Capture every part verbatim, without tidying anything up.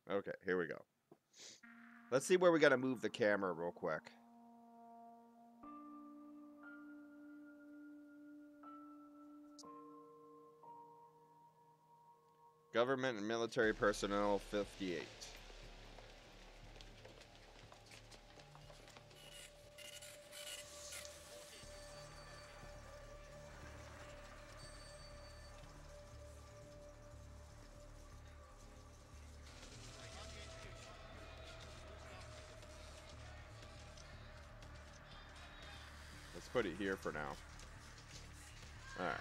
Okay, here we go. Let's see where we gotta move the camera real quick. Government and military personnel, fifty-eight. Let's put it here for now. Alright.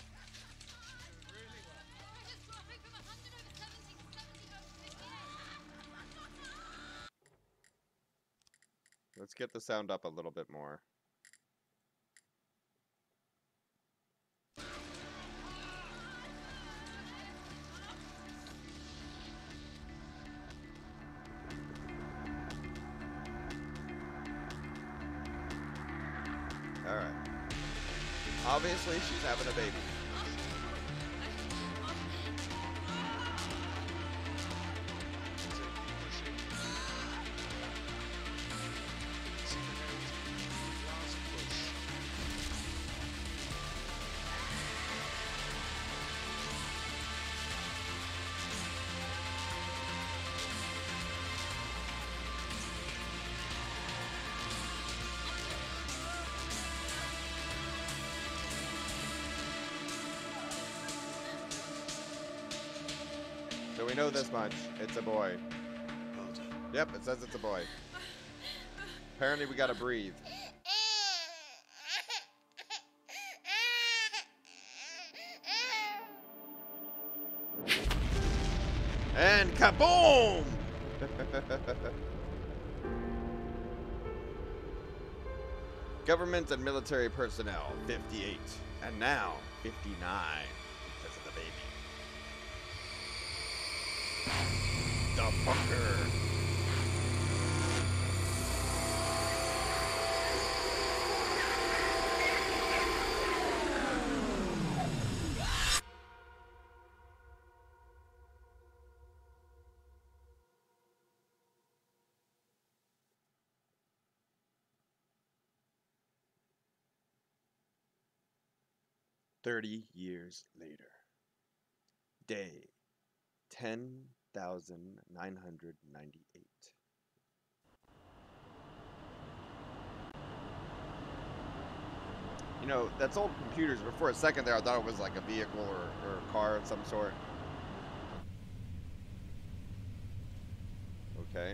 Let's get the sound up a little bit more. Alright. Obviously, she's having a baby. So we know this much. It's a boy. Yep, it says it's a boy. Apparently we gotta breathe. And kaboom! Government and military personnel, fifty-eight. And now, fifty-nine because of the baby. The fucker. Thirty years later. Day ten thousand nine hundred ninety-eight. You know, that's old computers, but for a second there I thought it was like a vehicle or, or a car of some sort. Okay.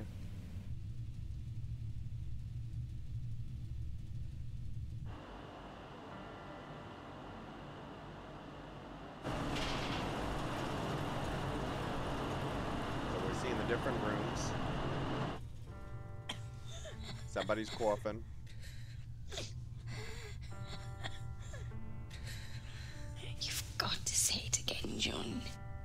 Different rooms. Somebody's coughing. You've got to say it again, John.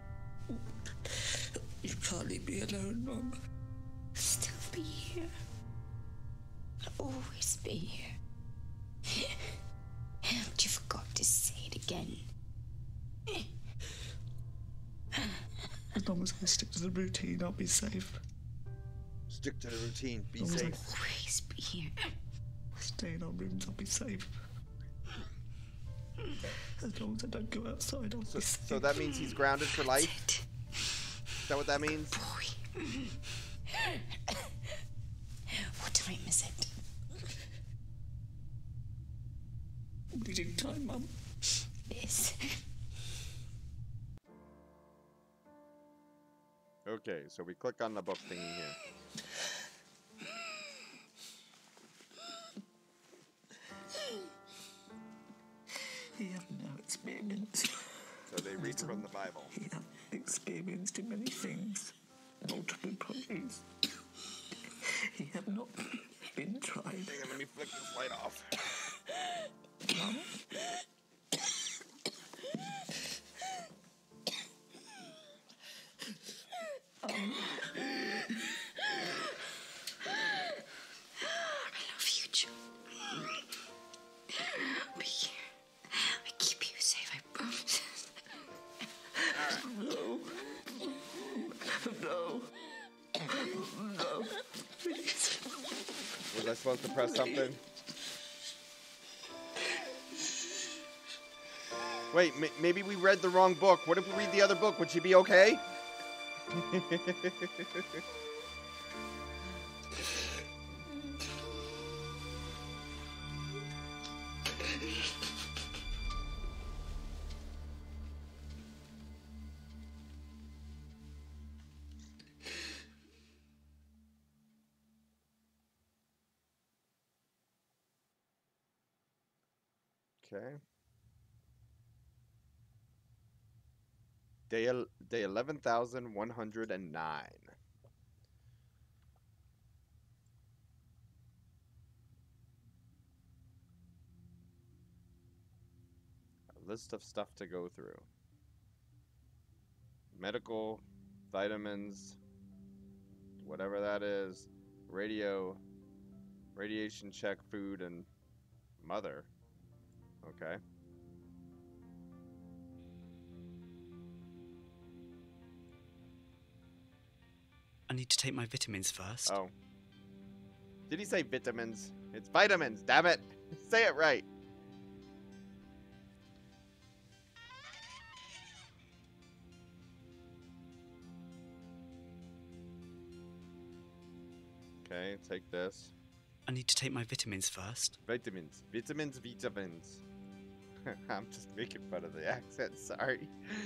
You can't leave me alone, Mum. I'll still be here. I'll always be here. But you've got to say it again. As long as I stick to the routine, I'll be safe. Stick to the routine. Be As long as I safe. Always be here. stay in our rooms, I'll be safe. As long as I don't go outside, I'll So, be safe. so that means he's grounded for life? That's it. Is that what that means? Boy. What time is it? Bleeding time, Mum. Yes. Okay, so we click on the book thingy here. He had no experience. So they read from the Bible. He had experienced in many things, multiple bodies. He had not been tried. Hang on, let me flick this light off. Mum? Um, I love you, Joe. I'll be here. I keep you safe, I promise. no. No. Was I supposed to press something? Wait, m maybe we read the wrong book. What if we read the other book? Would she be okay? Okay. Day, el day eleven thousand one hundred nine. A list of stuff to go through. Medical, vitamins, whatever that is, radio, radiation check, food, and mother. Okay. I need to take my vitamins first. Oh. Did he say vitamins? It's vitamins, damn it. Say it right. Okay, take this. I need to take my vitamins first. Vitamins. Vitamins, vitamins. I'm just making fun of the accent, sorry.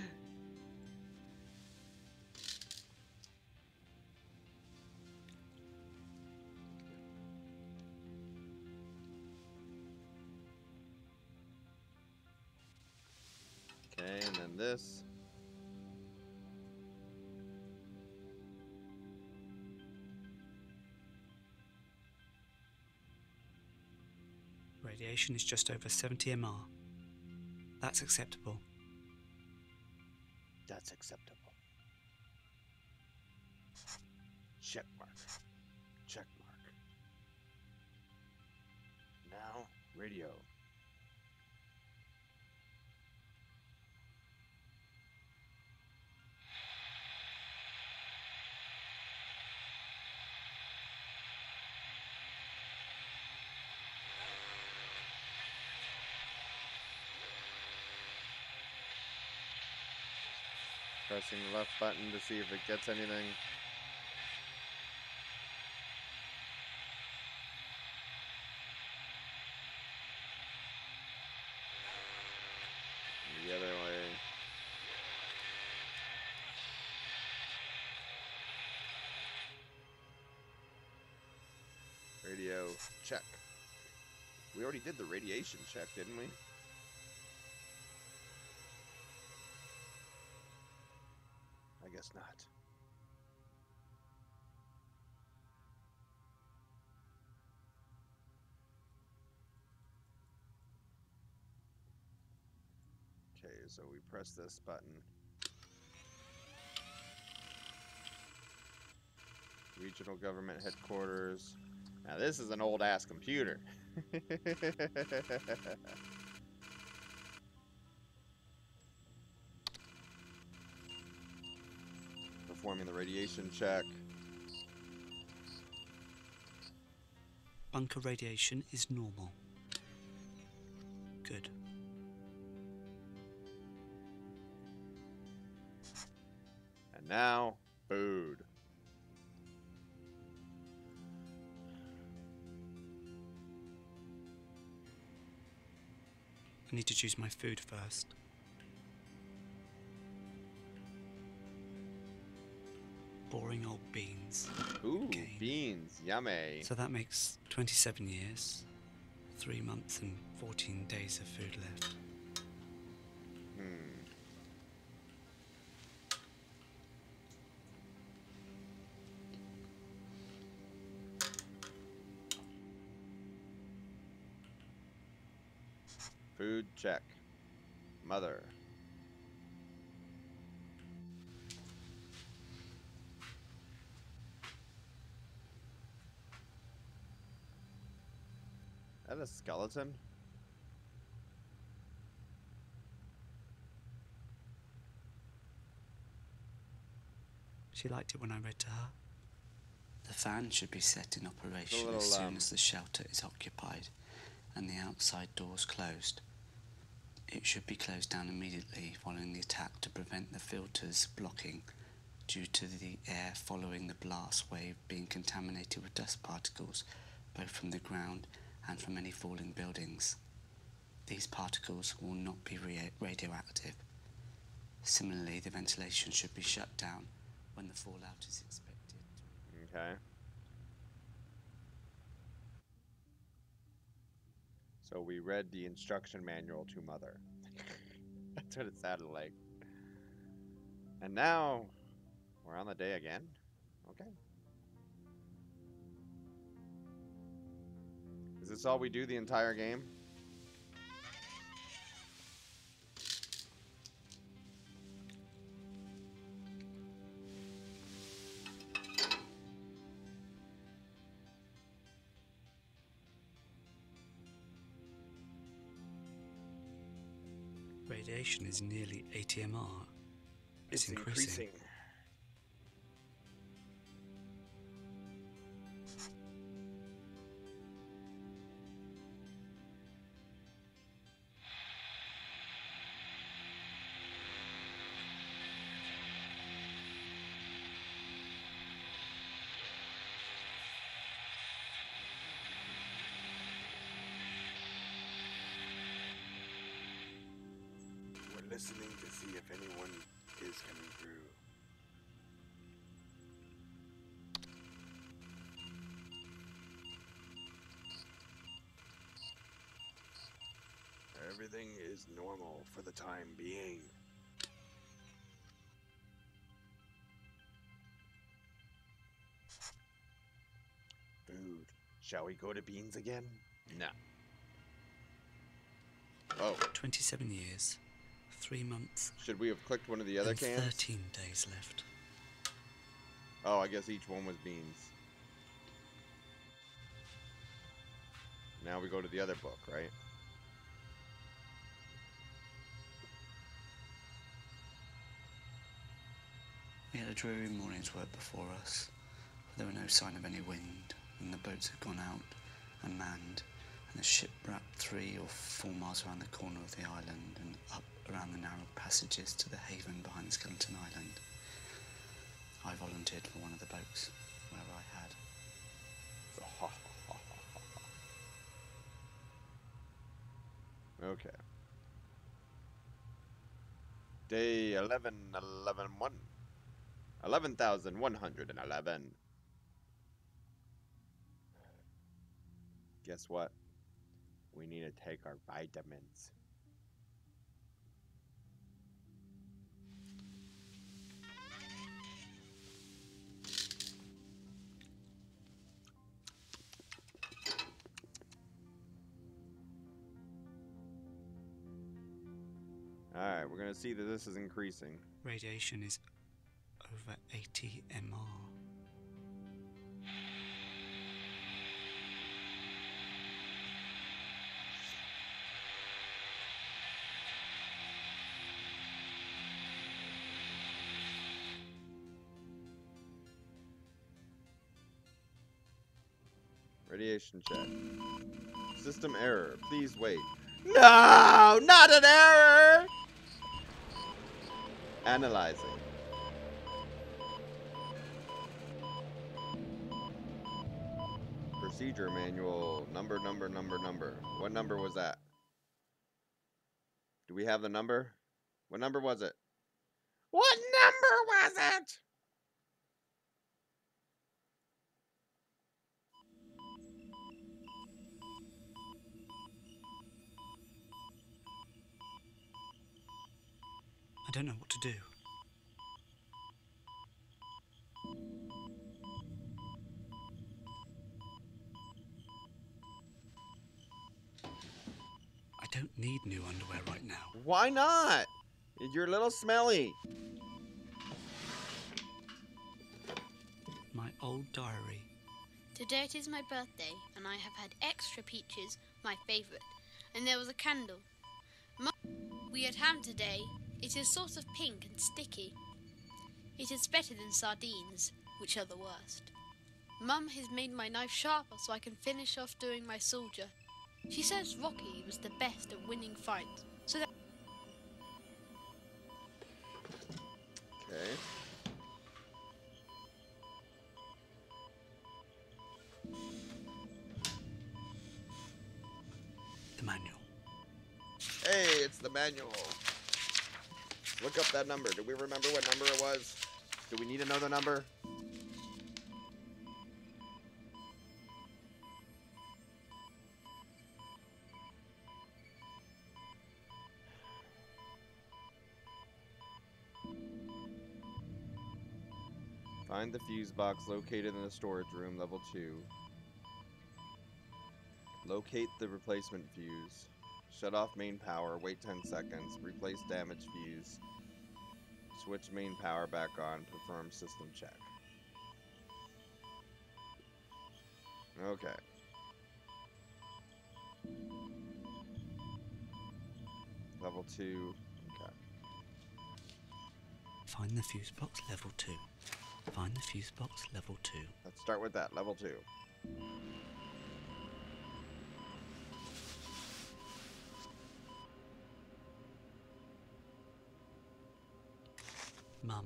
Okay, and then this. Radiation is just over seventy M R. That's acceptable. That's acceptable. Check mark. Check mark. Now, radio. Pressing the left button to see if it gets anything. The other way. Radio check. We already did the radiation check, didn't we? I guess not. Okay, so we press this button. Regional government headquarters. Now this is an old ass computer. Performing the radiation check. Bunker radiation is normal. Good. And now, food. I need to choose my food first. Boring old beans. Ooh, Okay. beans. Yummy. So that makes twenty-seven years, three months and fourteen days of food left. Hmm. Food check. Mother. Is that a skeleton? She liked it when I read to her. The fan should be set in operation little, as soon um, as the shelter is occupied and the outside doors closed. It should be closed down immediately following the attack to prevent the filters blocking due to the air following the blast wave being contaminated with dust particles both from the ground and from any falling buildings. These particles will not be ra- radioactive. Similarly, the ventilation should be shut down when the fallout is expected. Okay. So we read the instruction manual to Mother. That's what it sounded like. And now we're on the day again? Okay. Is this all we do the entire game? Radiation is nearly eighty M R. It's, It's increasing. increasing. We're listening to see if anyone is coming through. Everything is normal for the time being. Food. Shall we go to Beans again? No. Oh, twenty-seven years, three months, should we have clicked one of the other and cans? thirteen days left. Oh, I guess each one was Beans. Now we go to the other book, right? We had a dreary morning's work before us. There were no sign of any wind, and the boats had gone out and manned, and the ship wrapped three or four miles around the corner of the island and up around the narrow passages to the haven behind Skeleton Island. I volunteered for one of the boats, wherever I had. Okay. Day eleven, eleven, one. eleven thousand one hundred eleven. Guess what? We need to take our vitamins. Alright, we're gonna see that this is increasing. Radiation is over eighty M R. Radiation check. System error. Please wait. No! Not an error! Analyzing. Procedure manual. Number, number, number, number. What number was that? Do we have the number? What number was it? What number was it? I don't know what to do. I don't need new underwear right now. Why not? You're a little smelly. My old diary. Today it is my birthday, and I have had extra peaches, my favourite, and there was a candle. Mum, we had ham today. It is sort of pink and sticky. It is better than sardines, which are the worst. Mum has made my knife sharper so I can finish off doing my soldier. She says Rocky was the best at winning fights, so that... Okay. The manual. Hey, it's the manual. Look up that number. Do we remember what number it was? Do we need another number? Find the fuse box located in the storage room, level two. Locate the replacement fuse. Shut off main power, wait ten seconds, replace damaged fuse. Switch main power back on, perform system check. Okay. Level two. Okay. Find the fuse box, level two. Find the fuse box, level two. Let's start with that, level two. Mum.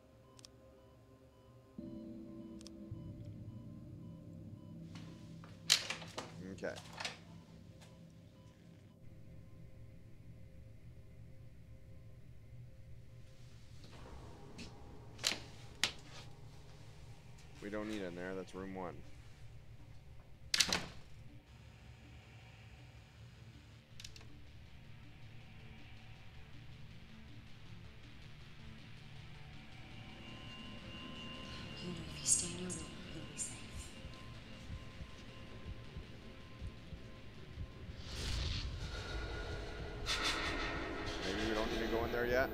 Okay. We don't need in there, that's room one. You know, if you stay in your room, you'll be safe. Maybe we don't need to go in there yet?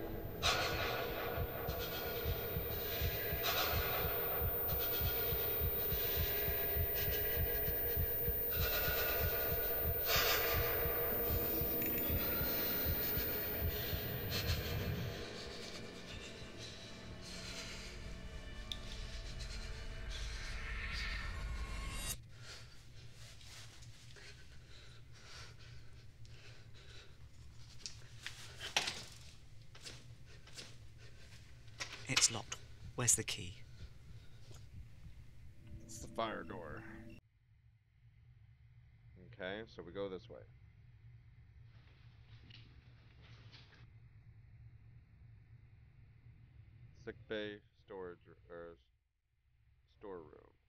It's locked. Where's the key? It's the fire door. Okay, so we go this way. Sick bay, storage, or storeroom.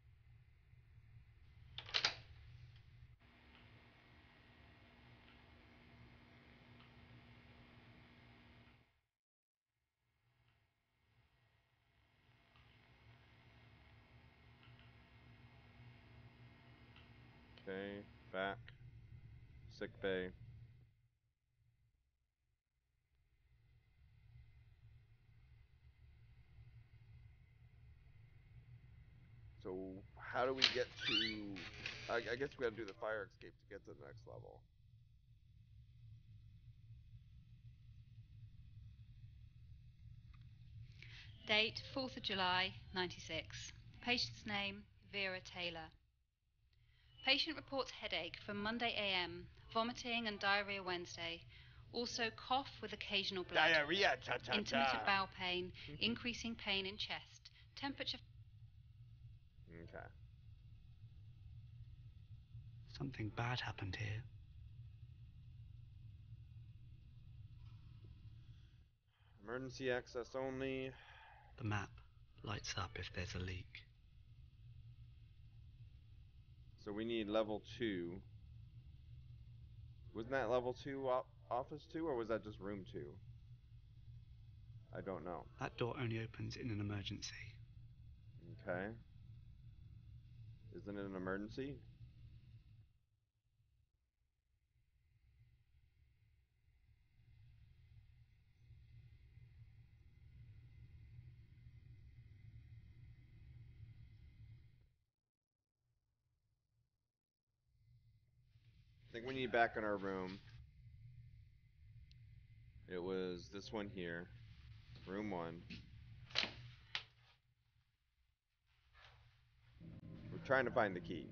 Okay, back. Sick bay. So how do we get to... I, I guess we gotta do the fire escape to get to the next level. Date fourth of July, ninety-six. Patient's name, Vera Taylor. Patient reports headache from Monday A M, vomiting and diarrhea Wednesday. Also cough with occasional blood. Diarrhea, ta ta ta. Intermittent bowel pain, increasing pain in chest. Temperature... Okay. Something bad happened here. Emergency access only. The map lights up if there's a leak. So we need level two. Wasn't that level two op office two, or was that just room two? I don't know. That door only opens in an emergency. Okay. Isn't it an emergency? I think we need back in our room. It was this one here. Room one. We're trying to find the key.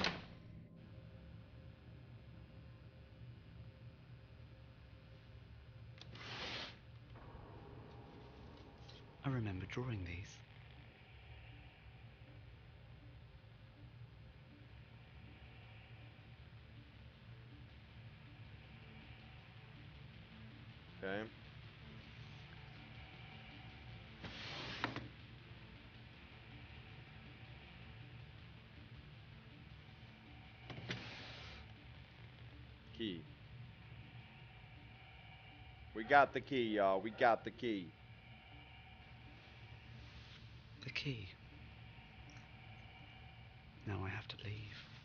I remember drawing these. Okay. Key. We got the key, y'all. We got the key. The key. Now I have to leave.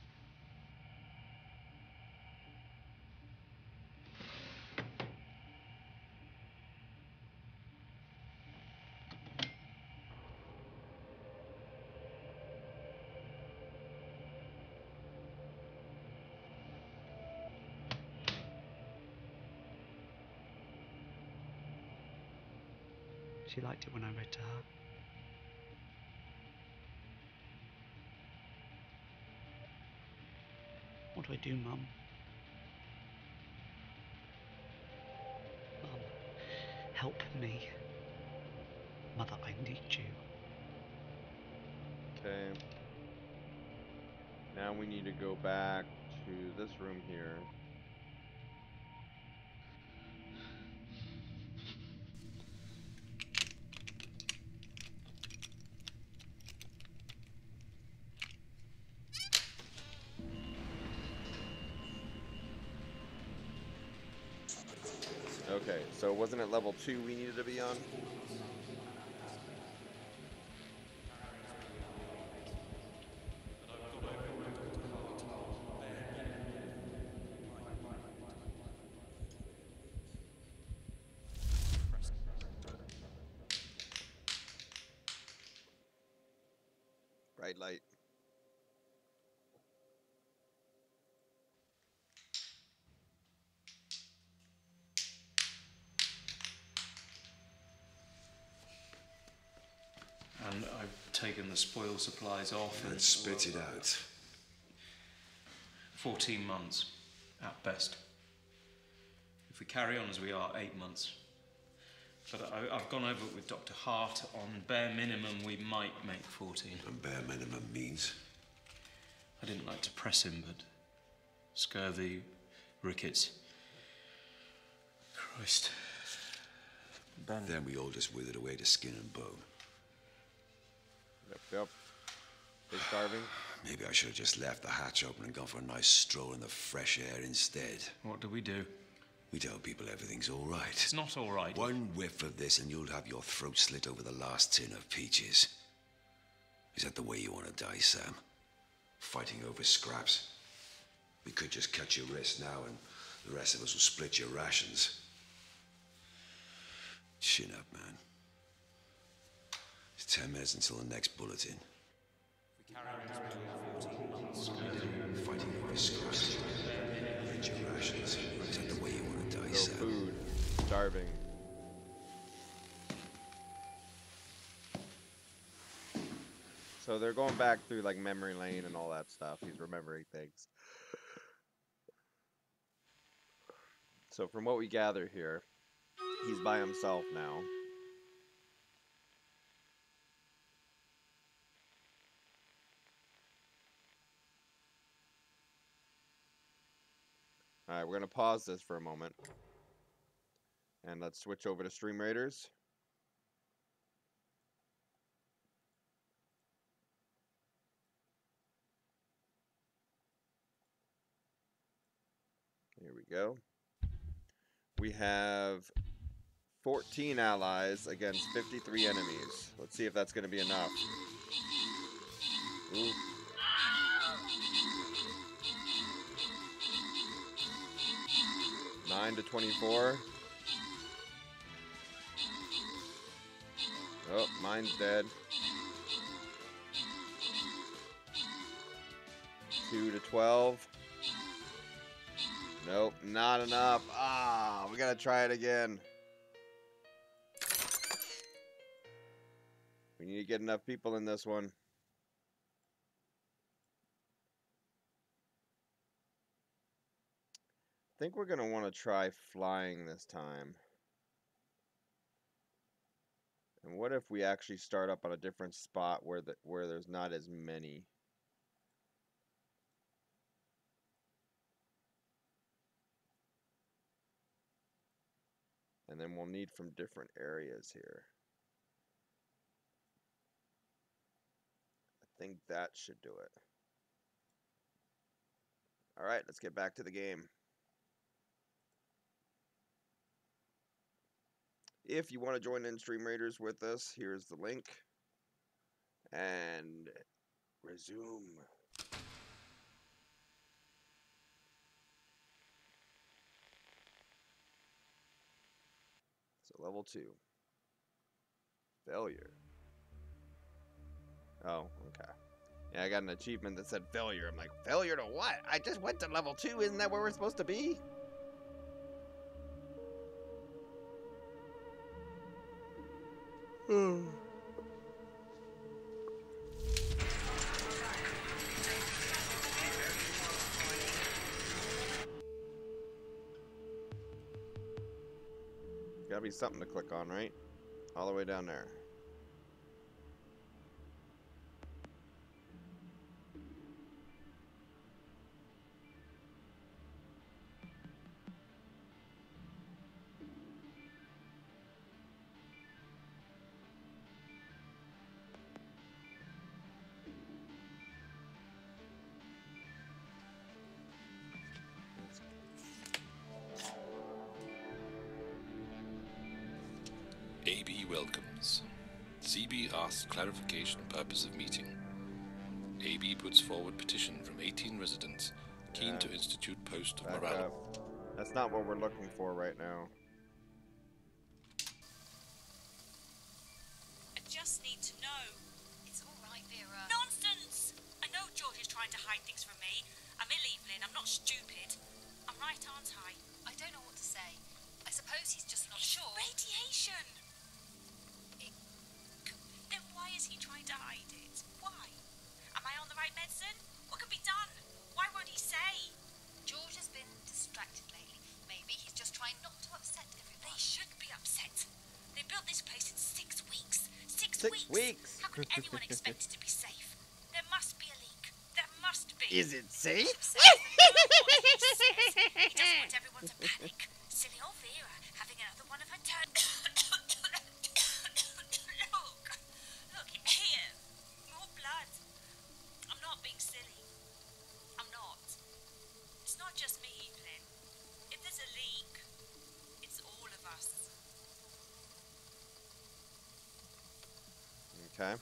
She liked it when I read to her. What do I do, Mum? Mum, help me. Mother, I need you. Okay. Now we need to go back to this room here. Okay, so wasn't it level two we needed to be on? Bright light. And I've taken the spoil supplies off. And spit it out. Fourteen months, at best. If we carry on as we are, eight months. But I, I've gone over it with Doctor Hart. On bare minimum, we might make fourteen. And bare minimum means? I didn't like to press him, but scurvy, rickets. Christ. Ben. Then we all just withered away to skin and bone. Yep, yep. Big starving. Maybe I should have just left the hatch open and gone for a nice stroll in the fresh air instead. What do we do? We tell people everything's all right. It's not all right. One whiff of this and you'll have your throat slit over the last tin of peaches. Is that the way you want to die, Sam? Fighting over scraps? We could just cut your wrist now and the rest of us will split your rations. Chin up, man. It's ten minutes until the next bulletin. We carry on as we are, fourteen months. Fighting over scraps. Split your rations. Is that the way you want to die, No Sam? food. Starving. So they're going back through like memory lane and all that stuff. He's remembering things. So from what we gather here, he's by himself now. Alright, we're going to pause this for a moment. And let's switch over to Stream Raiders. Here we go. We have fourteen allies against fifty-three enemies. Let's see if that's going to be enough. Ooh. nine to twenty-four. Oh, mine's dead. two to twelve. Nope, not enough. Ah, we gotta try it again. We need to get enough people in this one. think we're gonna want to try flying this time. And what if we actually start up on a different spot where the where there's not as many? And then we'll need from different areas here. I think that should do it. All right, let's get back to the game. If you want to join in Stream Raiders with us, here's the link. And resume. So level two. Failure. Oh, okay. Yeah, I got an achievement that said failure. I'm like, failure to what? I just went to level two. Isn't that where we're supposed to be? Hmm. Gotta be something to click on, right? All the way down there. A B welcomes. C B asks clarification purpose of meeting. A B puts forward petition from eighteen residents keen Yeah. to institute post of Back morale. up. That's not what we're looking for right now. I just need to know. It's all right, Vera. Nonsense! I know George is trying to hide things from me. I'm ill, Evelyn. I'm not stupid. I'm right, aren't I? I don't know what to say. I suppose he's just not It's sure. radiation. It- Then why is he trying to hide it? Why? Am I on the right medicine? What can be done? Why won't he say? George has been distracted lately. Maybe he's just trying not to upset everyone. They should be upset. They built this place in six weeks. Six, Six weeks? How could anyone expect it to be safe? There must be a leak. There must be. Is it safe? He doesn't want everyone to panic. Silly old Vera having another one of her turns. Look. Look, here. More blood. I'm not being silly. I'm not. It's not just me, Evelyn. If there's a leak, it's all of us. Okay.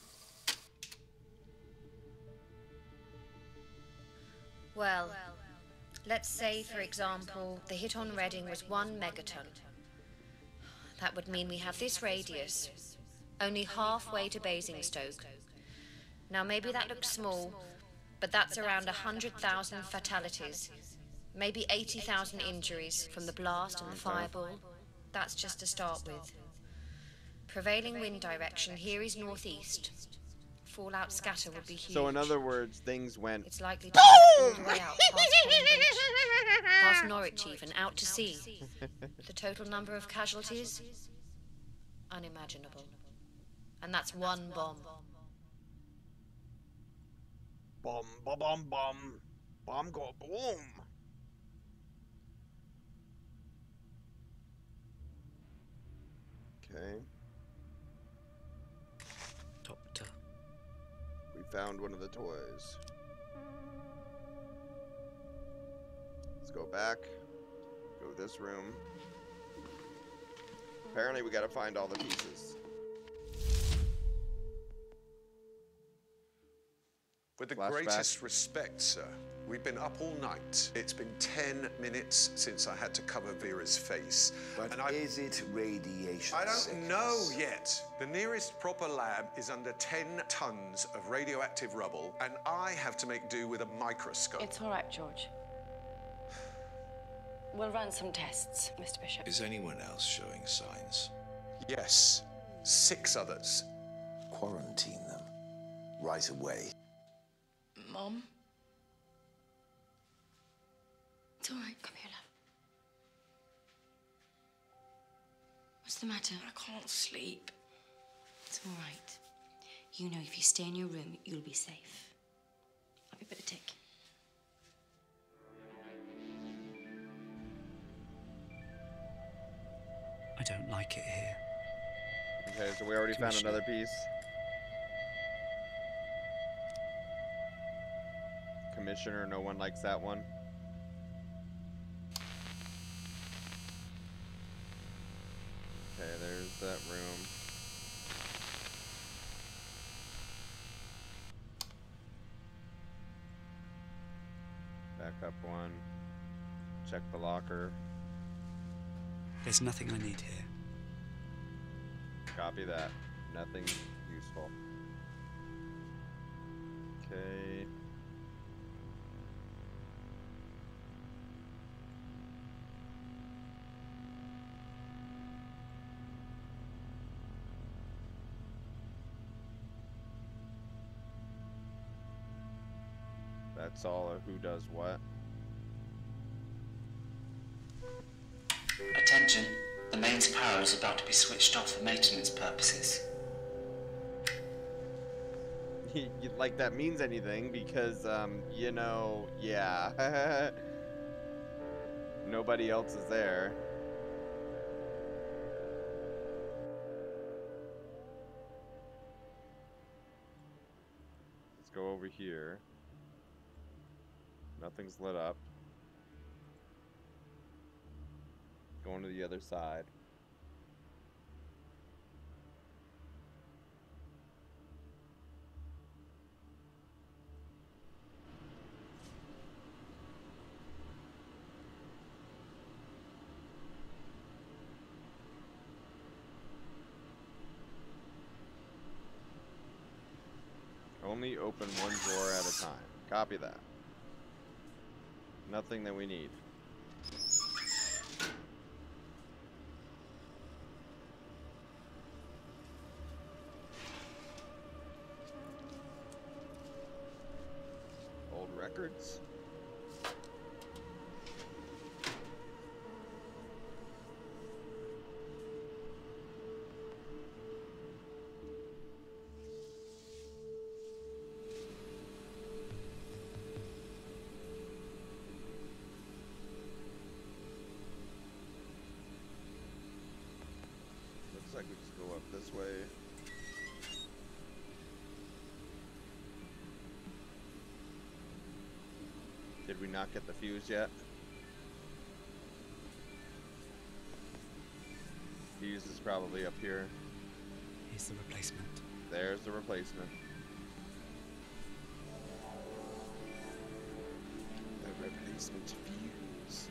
Well, let's say, for example, the hit on Reading was one megaton. That would mean we have this radius, only halfway to Basingstoke. Now, maybe that looks small, but that's around one hundred thousand fatalities, maybe eighty thousand injuries from the blast and the fireball. That's just to start with. Prevailing wind direction here is northeast. Fallout scatter would be huge. So in other words, things went. It's likely to go all the way out past Cambridge, past Norwich even, out to sea. The total number of casualties? Unimaginable. And that's one bomb. Bomb, bomb, bomb, bomb. Bomb go boom. Okay. Doctor. We found one of the toys. Let's go back. Go this room. Apparently we gotta find all the pieces. With the Flashback. greatest respect, sir, we've been up all night. It's been ten minutes since I had to cover Vera's face. But and I, is it radiation I don't sickness? know yet. The nearest proper lab is under ten tons of radioactive rubble, and I have to make do with a microscope. It's all right, George. We'll run some tests, Mister Bishop. Is anyone else showing signs? Yes, six others. Quarantine them right away. Mom? It's all right. Come here, the matter? I can't sleep. It's all right. You know if you stay in your room, you'll be safe. Have a bit of tick. I don't like it here. Okay, so we already found another piece. Commissioner, no one likes that one. Okay, there's that room. Back up one. Check the locker. There's nothing I need here. Copy that. Nothing useful. Okay. That's all of who does what. Attention, the mains power is about to be switched off for maintenance purposes. Like that means anything because, um, you know, yeah. Nobody else is there. Let's go over here. Nothing's lit up. Going to the other side. Only open one drawer at a time. Copy that. Nothing that we need. Old records. Looks like we just go up this way. Did we not get the fuse yet? Fuse is probably up here. Here's the replacement. There's the replacement. The replacement fuse.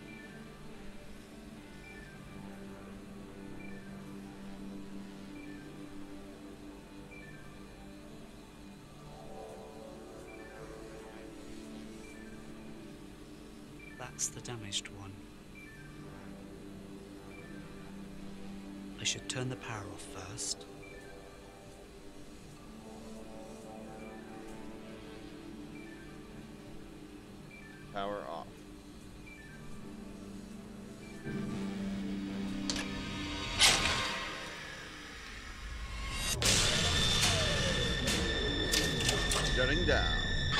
That's the damaged one. I should turn the power off first. Power off. Shutting down.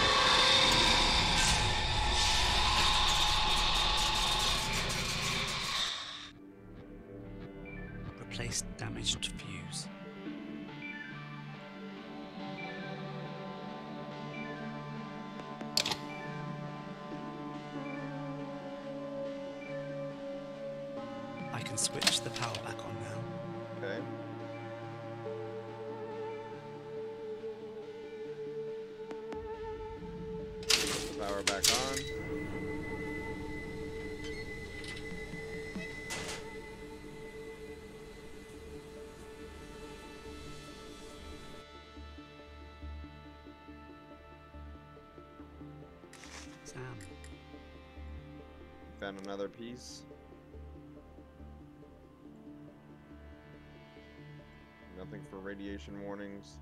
Replace damaged fuse. I can switch the power back on now. Okay. Put the power back on. Sam. Found another piece. Nothing for radiation warnings.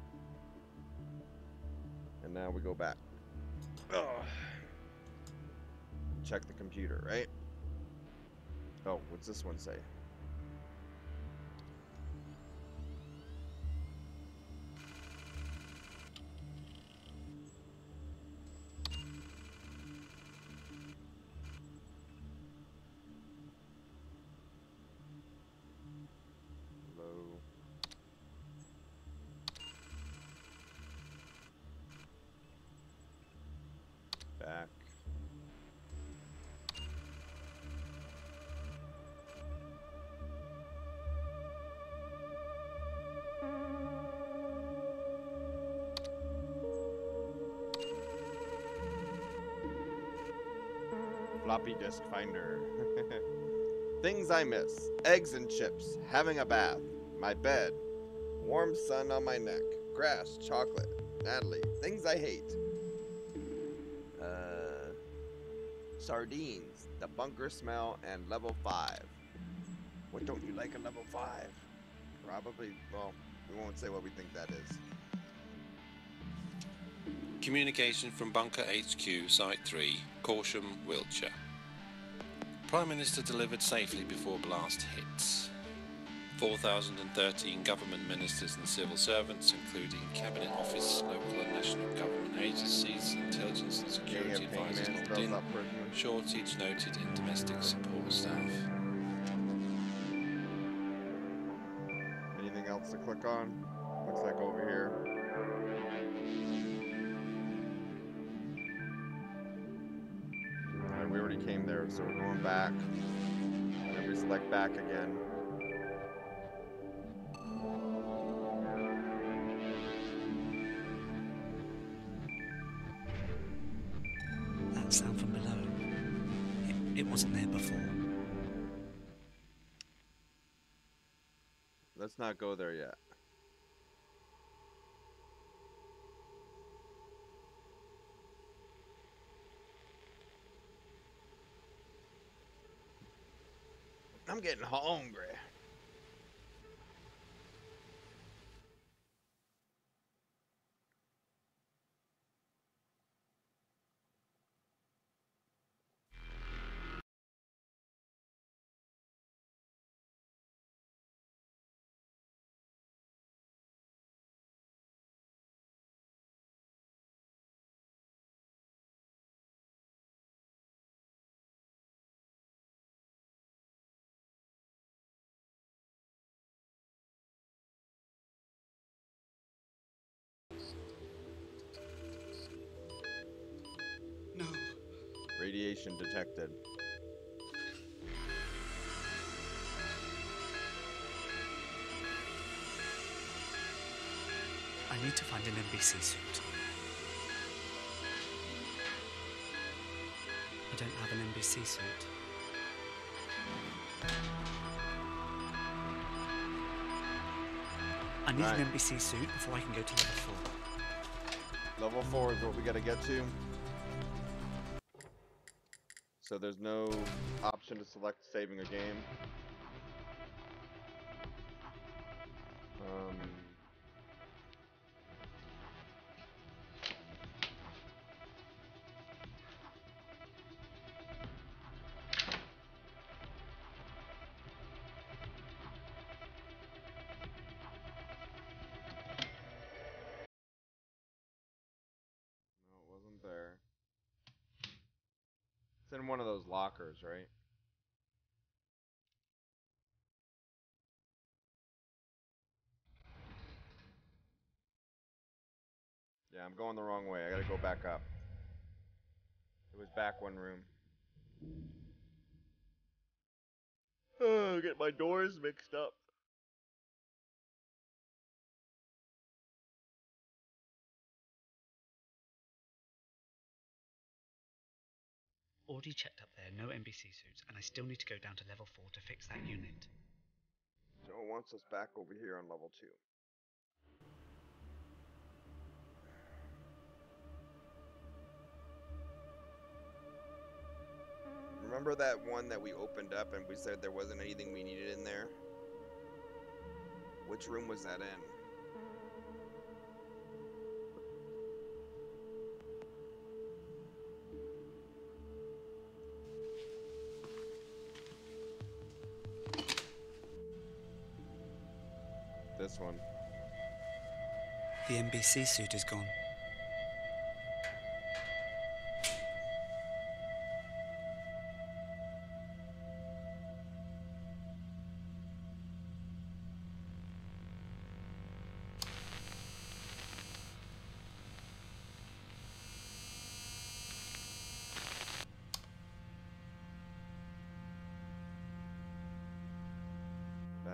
And now we go back. Ugh. Check the computer, right? Oh, what's this one say? back. Floppy disk finder. Things I miss. Eggs and chips. Having a bath. My bed. Warm sun on my neck. Grass. Chocolate. Natalie. Things I hate. Uh, sardines. The bunker smell. And level five. What don't you like in level five? Probably, well, we won't say what we think that is. Communication from Bunker H Q, Site three, Corsham, Wiltshire. Prime Minister delivered safely before blast hits. four thousand thirteen government ministers and civil servants, including Cabinet Office, local and national government agencies, intelligence and security advisors logged in. Shortage noted in domestic support staff. Anything else to click on? Looks like over here. Alright, we already came there, so we're going back. And then we select back again. That sound from below. It, it wasn't there before. Let's not go there yet. I'm getting hungry. No. Radiation detected. I need to find an N B C suit. I don't have an N B C suit. I need Right. an N B C suit before I can go to level four. Level four is what we gotta get to. So there's no option to select saving a game. Um, no, it wasn't there. It's in one of those lockers, right? Yeah, I'm going the wrong way. I gotta go back up. It was back one room. Oh, get my doors mixed up. Already checked up there, no N B C suits, and I still need to go down to level four to fix that unit. Joe wants us back over here on level two. Remember that one that we opened up and we said there wasn't anything we needed in there? Which room was that in? This one. The N B C suit is gone.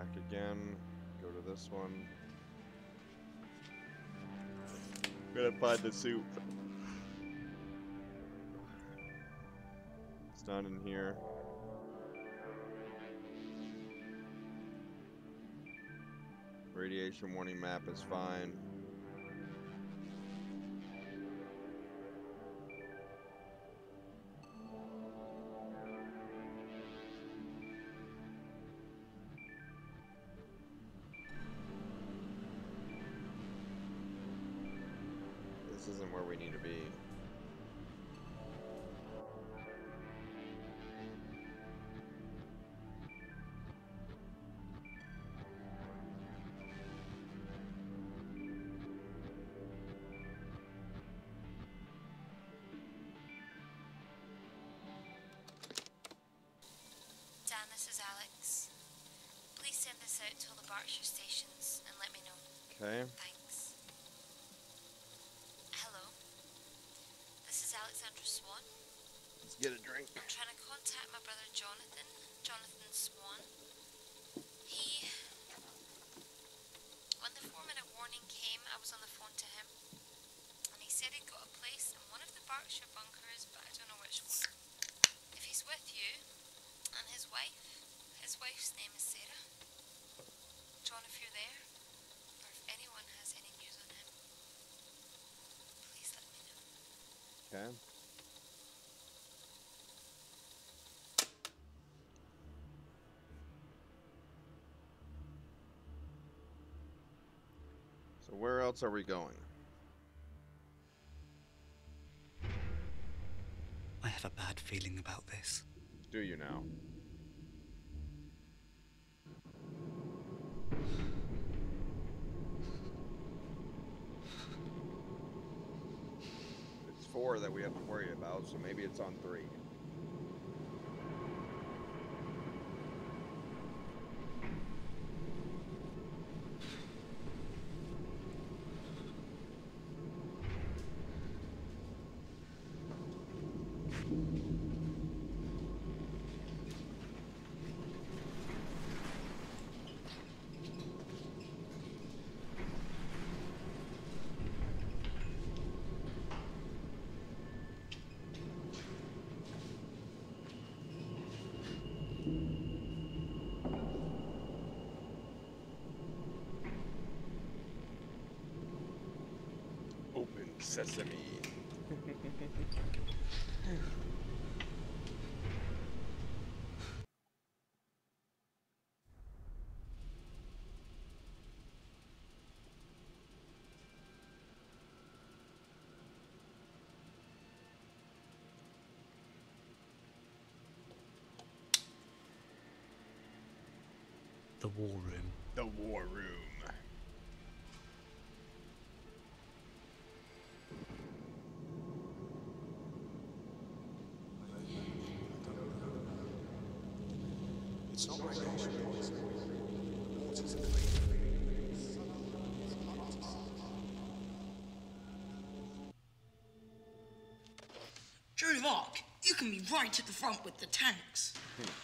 Back again. Go to this one. Gotta find the soup. It's not in here. Radiation warning map is fine. This isn't where we need to be. Dan, this is Alex. Please send this out to all the Berkshire stations and let me know. Okay. Thanks. Hello. This is Alexandra Swan. Let's get a drink. I'm trying to contact my brother Jonathan. Jonathan Swan. He... When the four-minute warning came, I was on the phone to him. And he said he'd got a place in one of the Berkshire bunkers, but I don't know which one. If he's with you, and his wife, his wife's name is Sarah. John, if you're there, or if anyone has any news on him, please let me know. Okay. So where else are we going? I have a bad feeling about this. Do you now? It's four that we have to worry about, so maybe it's on three. Open sesame. The war room. The war room. It's not radiation. Water's Joe Mark, you can be right at the front with the tanks.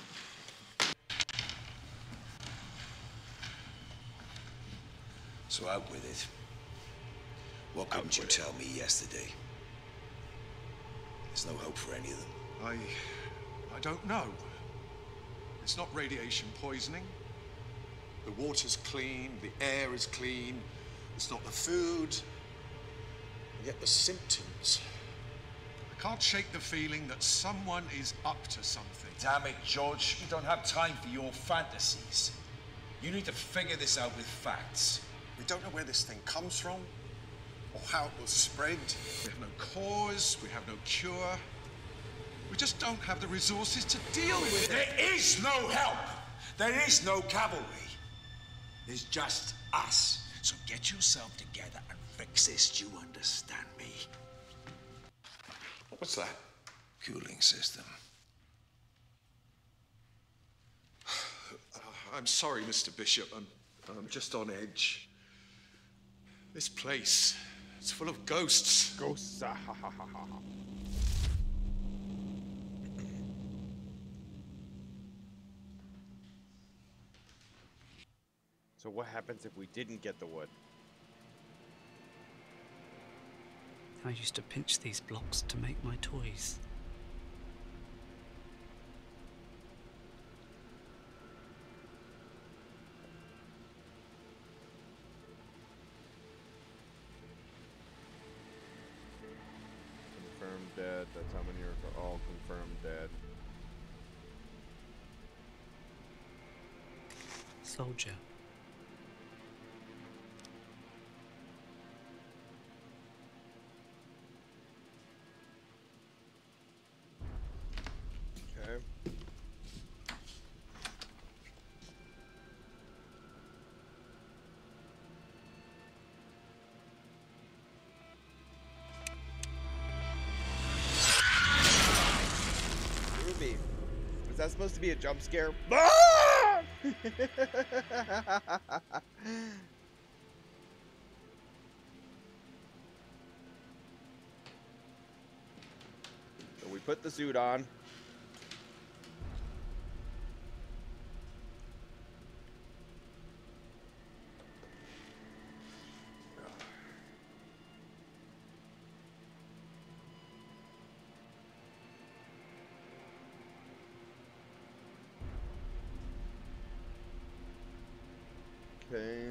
So out with it. What couldn't you tell me yesterday? There's no hope for any of them. I... I don't know. It's not radiation poisoning. The water's clean, the air is clean. It's not the food. And yet the symptoms. I can't shake the feeling that someone is up to something. Damn it, George. We don't have time for your fantasies. You need to figure this out with facts. We don't know where this thing comes from or how it will spread. We have no cause, we have no cure. We just don't have the resources to deal with it. There is no help. There is no cavalry. There's just us. So get yourself together and fix this. Do you understand me? What's that? Cooling system. Uh, I'm sorry, Mister Bishop. I'm, I'm just on edge. This place, it's full of ghosts. Ghosts. Ah, ha, ha, ha, ha. So what happens if we didn't get the wood? I used to pinch these blocks to make my toys. Confirmed dead. That's how many are all confirmed dead. Soldier. Okay. Ruby, was that supposed to be a jump scare? Ah! So we put the suit on. Okay.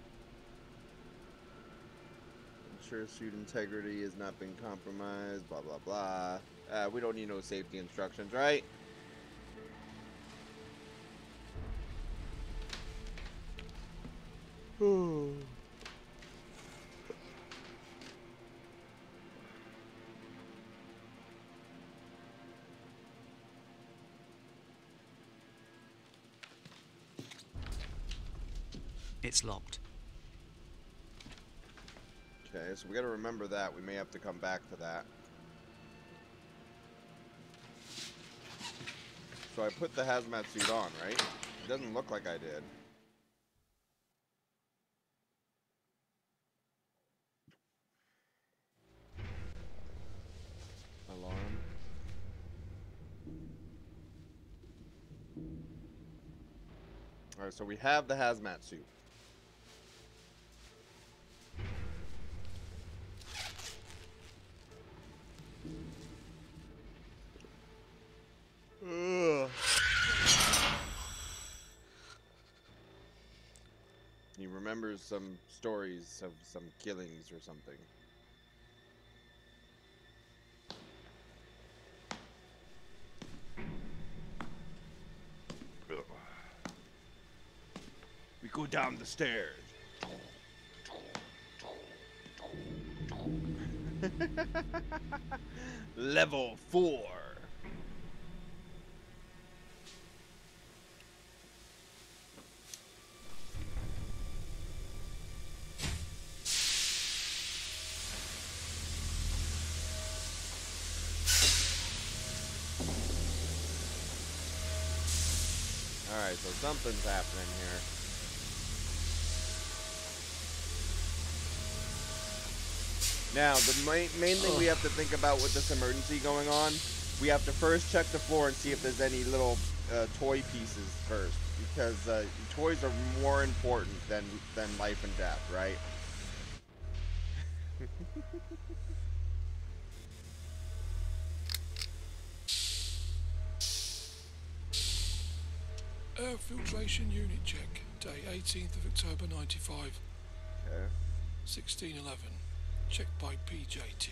Ensure suit integrity has not been compromised, blah, blah, blah. Uh, we don't need no safety instructions, right? It's locked. Okay, so we gotta remember that. We may have to come back to that. So I put the hazmat suit on, right? It doesn't look like I did. Alarm. Alright, so we have the hazmat suit. Ugh. He remembers some stories of some killings or something. We go down the stairs. Level four. Alright, so something's happening here. Now, the main, main thing we have to think about with this emergency going on, we have to first check the floor and see if there's any little uh, toy pieces first. Because uh, toys are more important than, than life and death, right? Air filtration unit check, day eighteenth of October ninety-five. Okay. sixteen eleven, checked by P J T.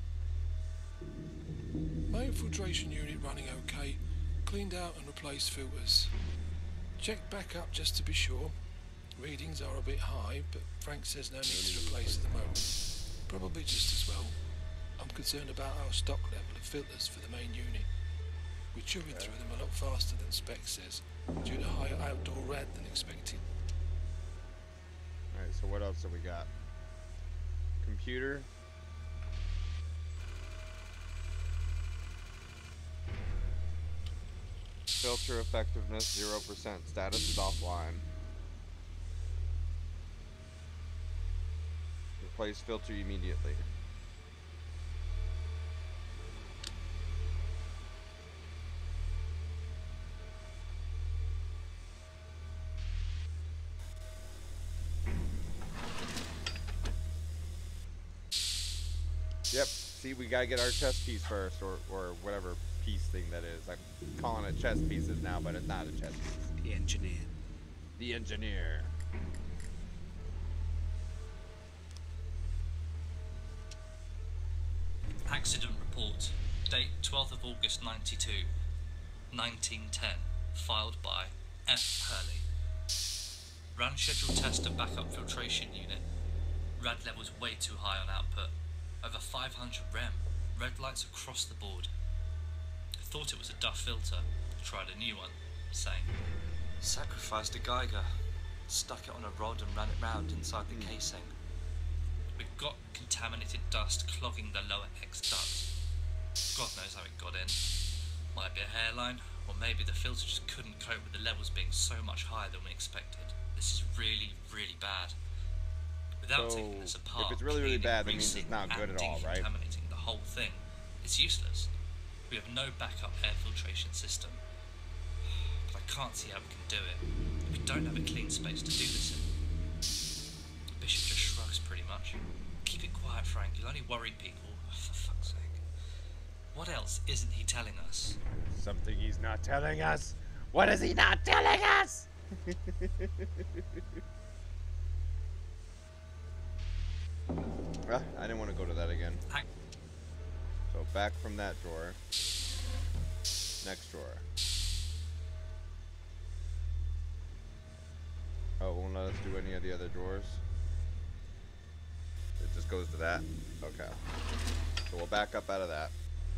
Main filtration unit running okay, cleaned out and replaced filters. Checked back up just to be sure. Readings are a bit high, but Frank says no need to replace at the moment. Probably just as well. I'm concerned about our stock level of filters for the main unit. We're chewing okay. through them a lot faster than spec says, due to higher outdoor rad than expected. Alright, so what else have we got? Computer. Filter effectiveness zero percent. Status is offline. Replace filter immediately. Yep. See, we gotta get our chest piece first, or or whatever piece thing that is. I'm calling it chest pieces now, but it's not a chest piece. The engineer. The engineer. Accident report. Date twelfth of August ninety-two. nineteen ten. Filed by F. Hurley. Ran scheduled test of backup filtration unit. Rad levels way too high on output. Over five hundred rem. Red lights across the board. Thought it was a Duff filter. Tried a new one. Same. Sacrificed a Geiger. Stuck it on a rod and ran it round inside the casing. We've got contaminated dust clogging the lower X duct. God knows how it got in. Might be a hairline, or maybe the filter just couldn't cope with the levels being so much higher than we expected. This is really, really bad. Without So, taking this apart, if it's really, really cleaning, bad, that means it's rinsing, not good and at all, right? decontaminating the whole thing, it's useless. We have no backup air filtration system. But I can't see how we can do it. We don't have a clean space to do this in. Bishop just shrugs pretty much. Keep it quiet, Frank. You'll only worry people. For fuck's sake. What else isn't he telling us? Something he's not telling us. What is he not telling us? Well, I didn't want to go to that again. So back from that drawer. Next drawer. Oh, it won't let us do any of the other drawers. It just goes to that. Okay. So we'll back up out of that.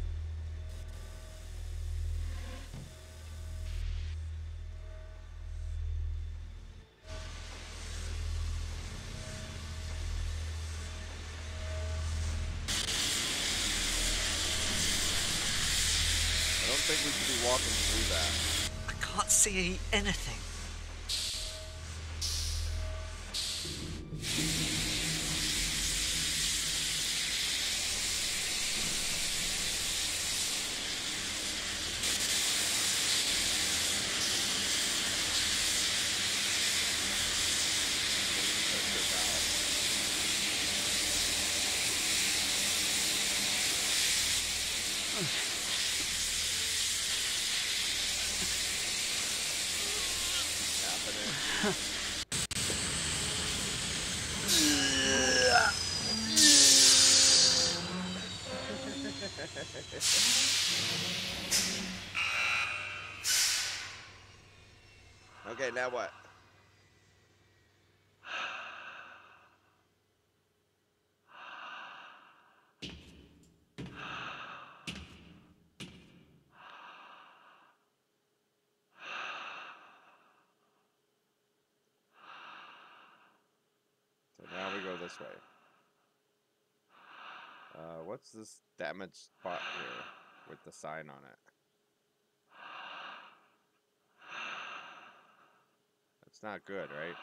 I don't think we should be walking through that. I can't see anything. Okay, now what? So now we go this way. Uh, what's this damaged spot here with the sign on it? It's not good, right?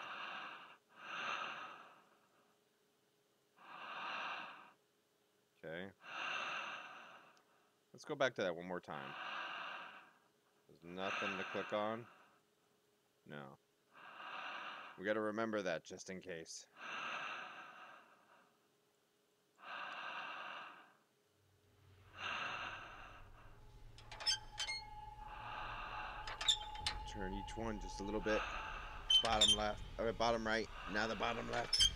Okay. Let's go back to that one more time. There's nothing to click on. No. We gotta remember that just in case. Turn each one just a little bit. Bottom left, or bottom right, now the bottom left.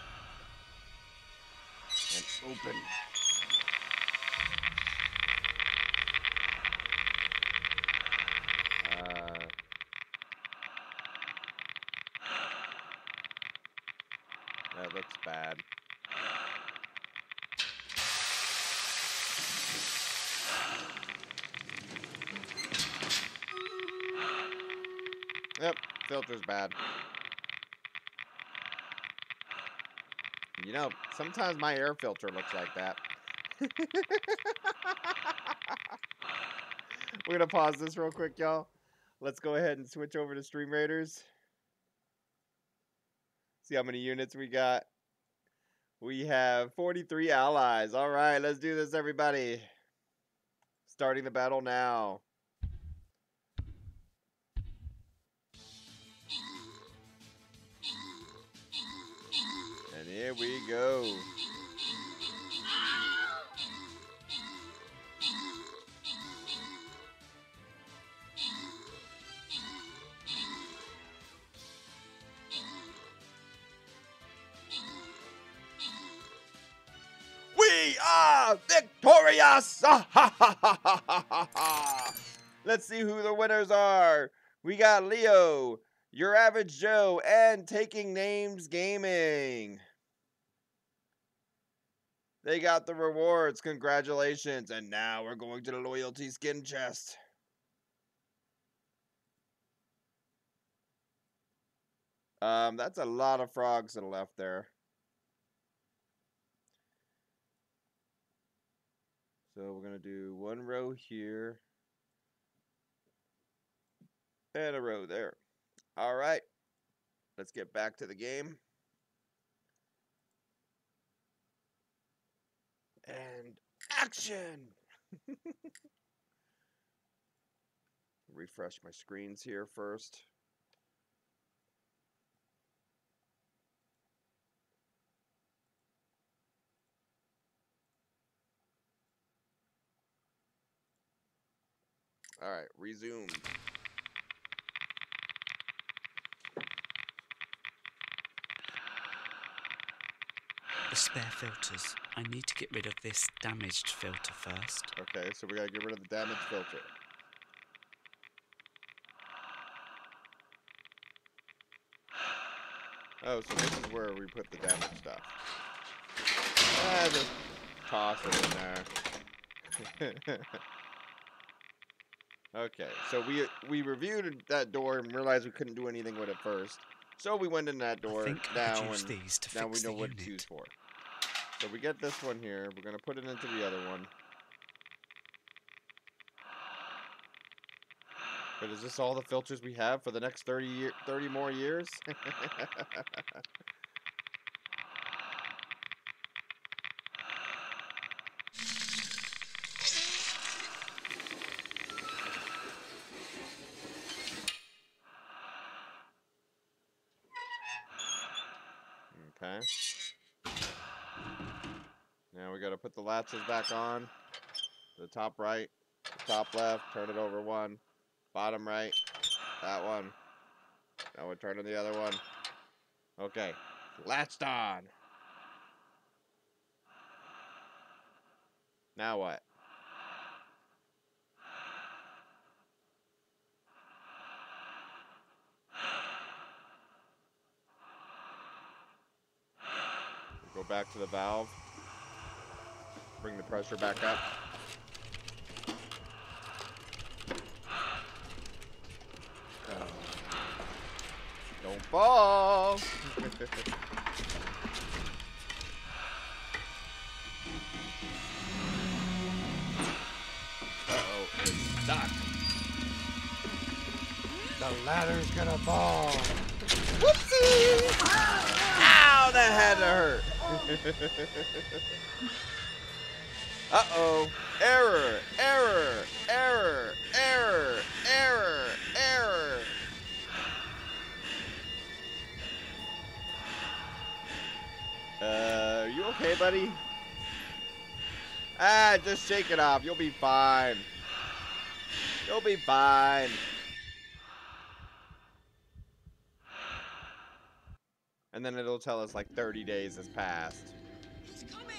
And open. Uh, that looks bad. Yep, filter's bad. You know, sometimes my air filter looks like that. We're gonna pause this real quick, y'all. Let's go ahead and switch over to Stream Raiders. See how many units we got. We have forty-three allies. All right, let's do this, everybody. Starting the battle now. And here we go. are victorious! Let's see who the winners are. We got Leo, Your Average Joe, and Taking Names Gaming. They got the rewards. Congratulations. And now we're going to the loyalty skin chest. Um, that's a lot of frogs that are left there. So we're going to do one row here. And a row there. All right. Let's get back to the game. And action! Refresh my screens here first. All right, resume. The spare filters. I need to get rid of this damaged filter first. Okay, so we gotta get rid of the damaged filter. Oh, so this is where we put the damaged stuff. Ah, just toss it in there. Okay, so we we reviewed that door and realized we couldn't do anything with it first. So we went in that door now, and these to now we fix know the what unit. to use for. So we get this one here. We're gonna put it into the other one. But is this all the filters we have for the next thirty year, thirty more years? Okay. Now we gotta put the latches back on. The top right, the top left, turn it over one. Bottom right, that one. Now we're turning the other one. Okay, latched on. Now what? Go back to the valve. Bring the pressure back up. Don't fall. Uh-oh, it's stuck. The ladder's gonna fall. Whoopsie! Ow, that had to hurt. Uh-oh. Error, error, error, error, error, error. Uh, are you okay, buddy? Ah, just shake it off. You'll be fine. You'll be fine. And then it'll tell us like thirty days has passed. He's coming.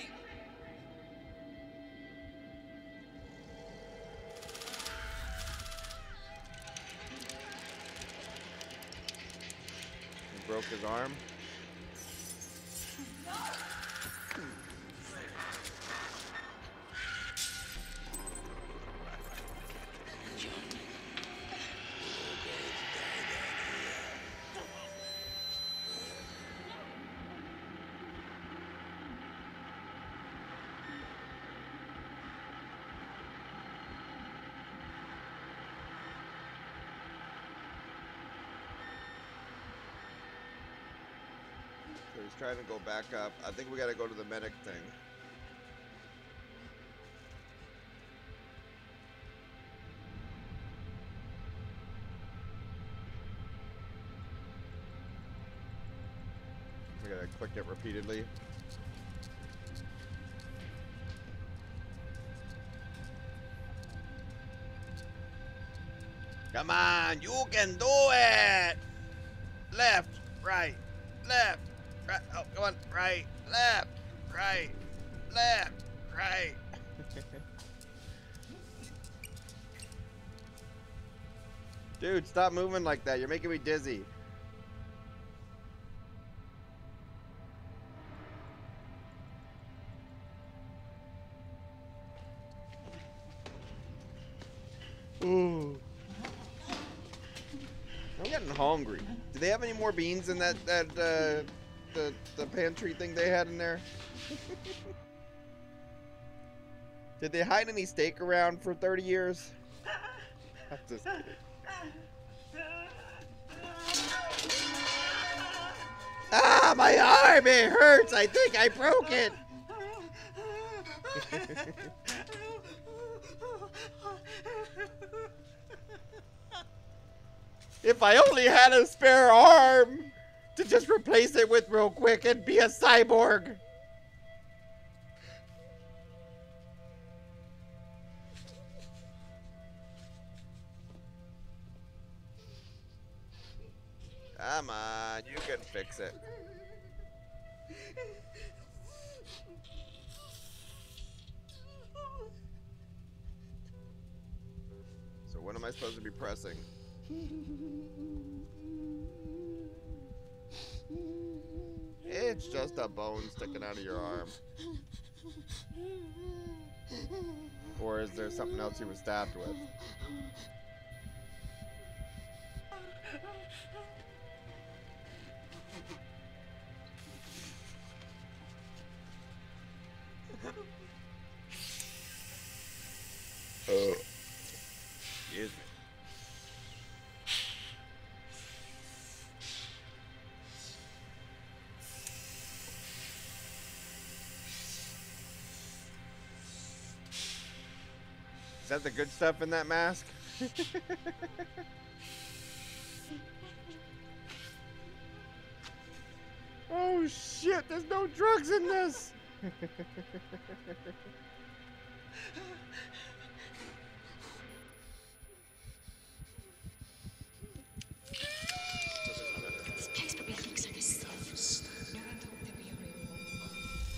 He broke his arm. So he's trying to go back up. I think we gotta go to the medic thing. We gotta click it repeatedly. Come on, you can do it! Left, right, left, right, oh, come on, right, left, right, left, right. Dude, stop moving like that. You're making me dizzy. Ooh. I'm getting hungry. Do they have any more beans in that that uh, the the pantry thing they had in there? Did they hide any steak around for thirty years? I'm just kidding. Ah, my arm! It hurts! I think I broke it! If I only had a spare arm to just replace it with real quick and be a cyborg! Come on, you can fix it. So what am I supposed to be pressing? It's just a bone sticking out of your arm. Or is there something else you were stabbed with? Oh. Excuse me. Is that the good stuff in that mask? Oh shit, there's no drugs in this! This place probably looks like a sieve. No one thought there'd be a real war.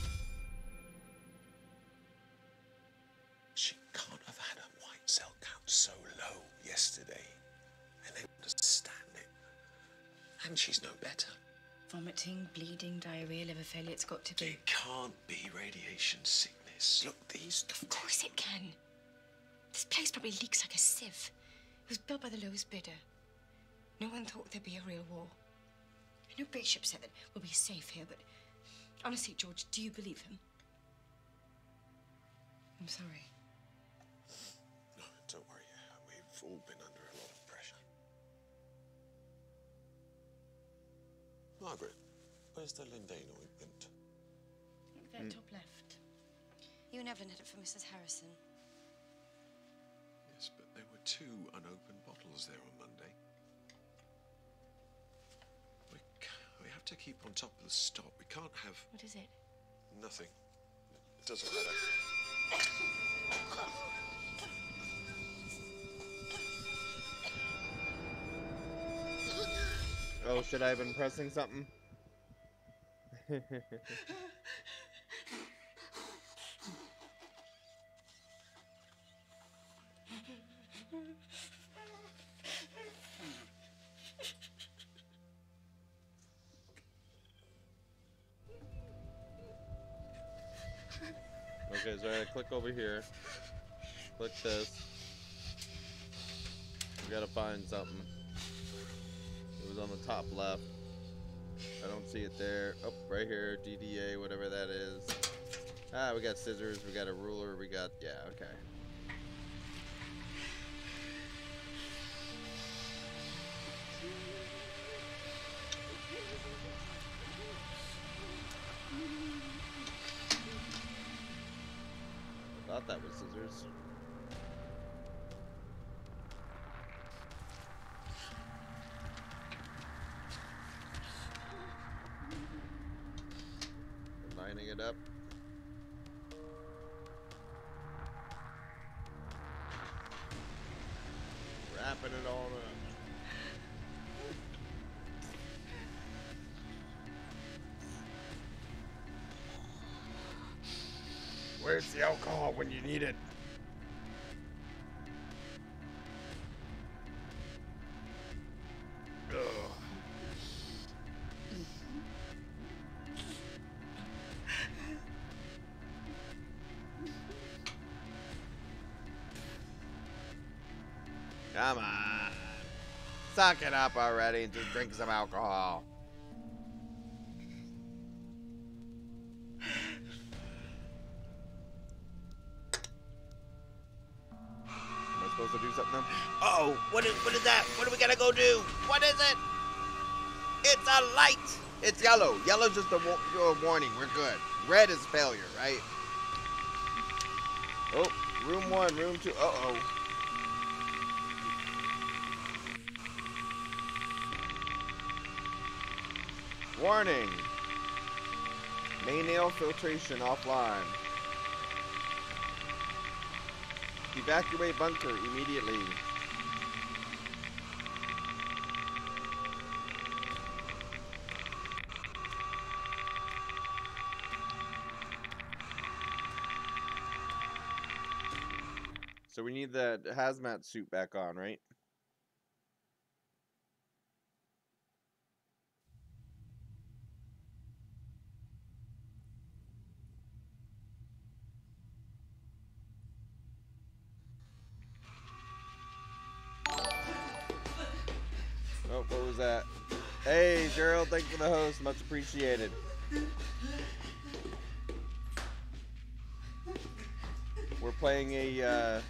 She can't have had her white cell count so low yesterday. And they understand it. And she's no better. Vomiting, bleeding, diarrhea, liver failure, it's got to be. It can't be radiation sickness. Look, these... Of course it can. This place probably leaks like a sieve. It was built by the lowest bidder. No one thought there'd be a real war. I know Bishop said that we'll be safe here, but honestly, George, do you believe him? I'm sorry. No, don't worry. We've all been under a lot of pressure. Margaret, where's the Lindane ointment? Look there, top left. You and Evelyn had it for Missus Harrison. Yes, but there were two unopened bottles there on Monday. We, ca- we have to keep on top of the stock. We can't have... What is it? Nothing. It doesn't matter. Oh, should I have been pressing something? Okay, so I click over here. Click this. We gotta find something. It was on the top left. I don't see it there. Oh, right here, D D A, whatever that is. Ah, we got scissors, we got a ruler, we got, yeah, okay. I thought that was scissors. Lining it up. Wrapping it all up. Where's the alcohol when you need it? Ugh. Come on. Suck it up already and just drink some alcohol. Am I supposed to do something now? Oh, what is, what is that? What do we gotta go do? What is it? It's a light. It's yellow. Yellow's just a, wa a warning. We're good. Red is failure, right? Oh, room one, room two. Uh-oh. Warning. Main nail filtration offline. Evacuate bunker immediately. So we need the hazmat suit back on, right? Oh, what was that? Hey, Gerald, thanks for the host. Much appreciated. We're playing a uh,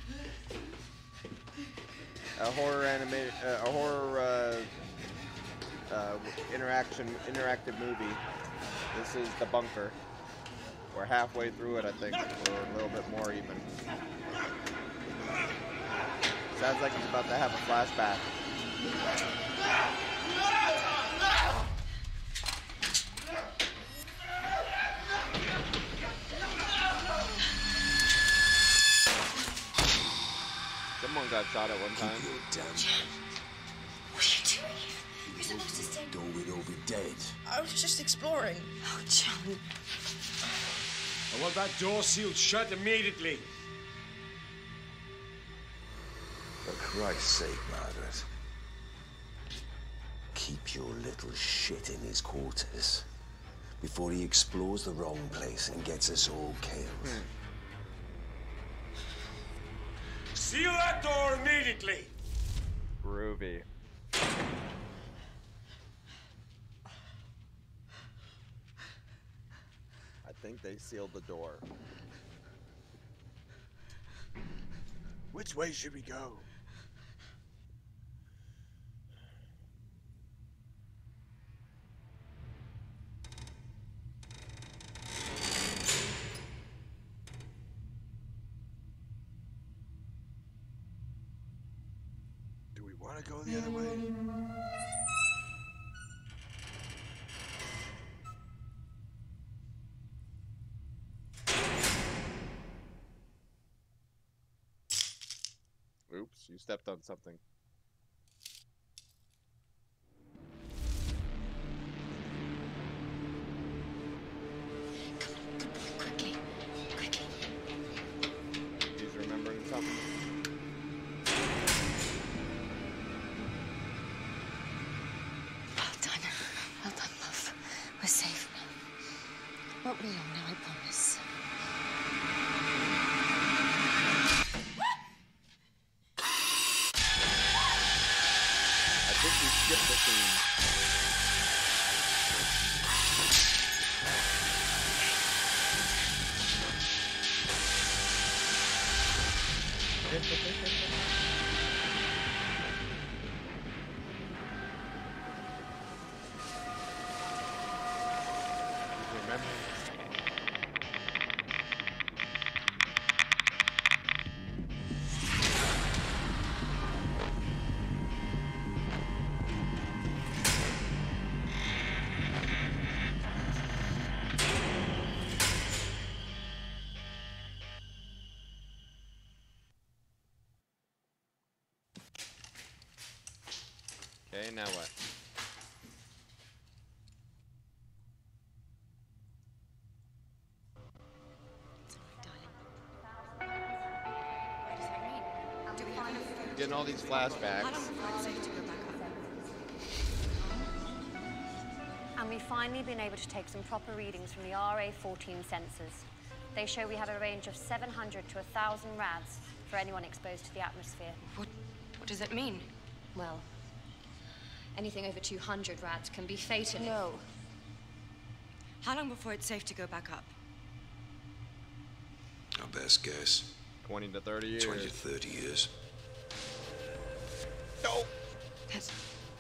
a horror animated, uh, a horror uh, uh, interaction interactive movie. This is The Bunker. We're halfway through it, I think, or a little bit more even. Sounds like he's about to have a flashback. Someone got shot at one time. What are you doing? You're supposed to stay. Door with all be dead. I was just exploring. Oh, John. I want that door sealed shut immediately. For Christ's sake, Margaret. Keep your little shit in his quarters before he explores the wrong place and gets us all killed. Hmm. Seal that door immediately! Groovy. I think they sealed the door. Which way should we go? Do we want to go the other way? Oops, you stepped on something. Quickly, quickly. He's remembering something. Well done. Well done, love. We're safe now. Won't be long now, I promise. I think we skipped the scene. Remember? Okay, now what? Darling, Getting all these flashbacks. How long before it's safe to go back up? And we've finally been able to take some proper readings from the R A fourteen sensors. They show we have a range of seven hundred to one thousand rads for anyone exposed to the atmosphere. What, what does that mean? Well, anything over two hundred rads can be fatal. No. How long before it's safe to go back up? Our best guess. twenty to thirty years. twenty to thirty years. No! That's...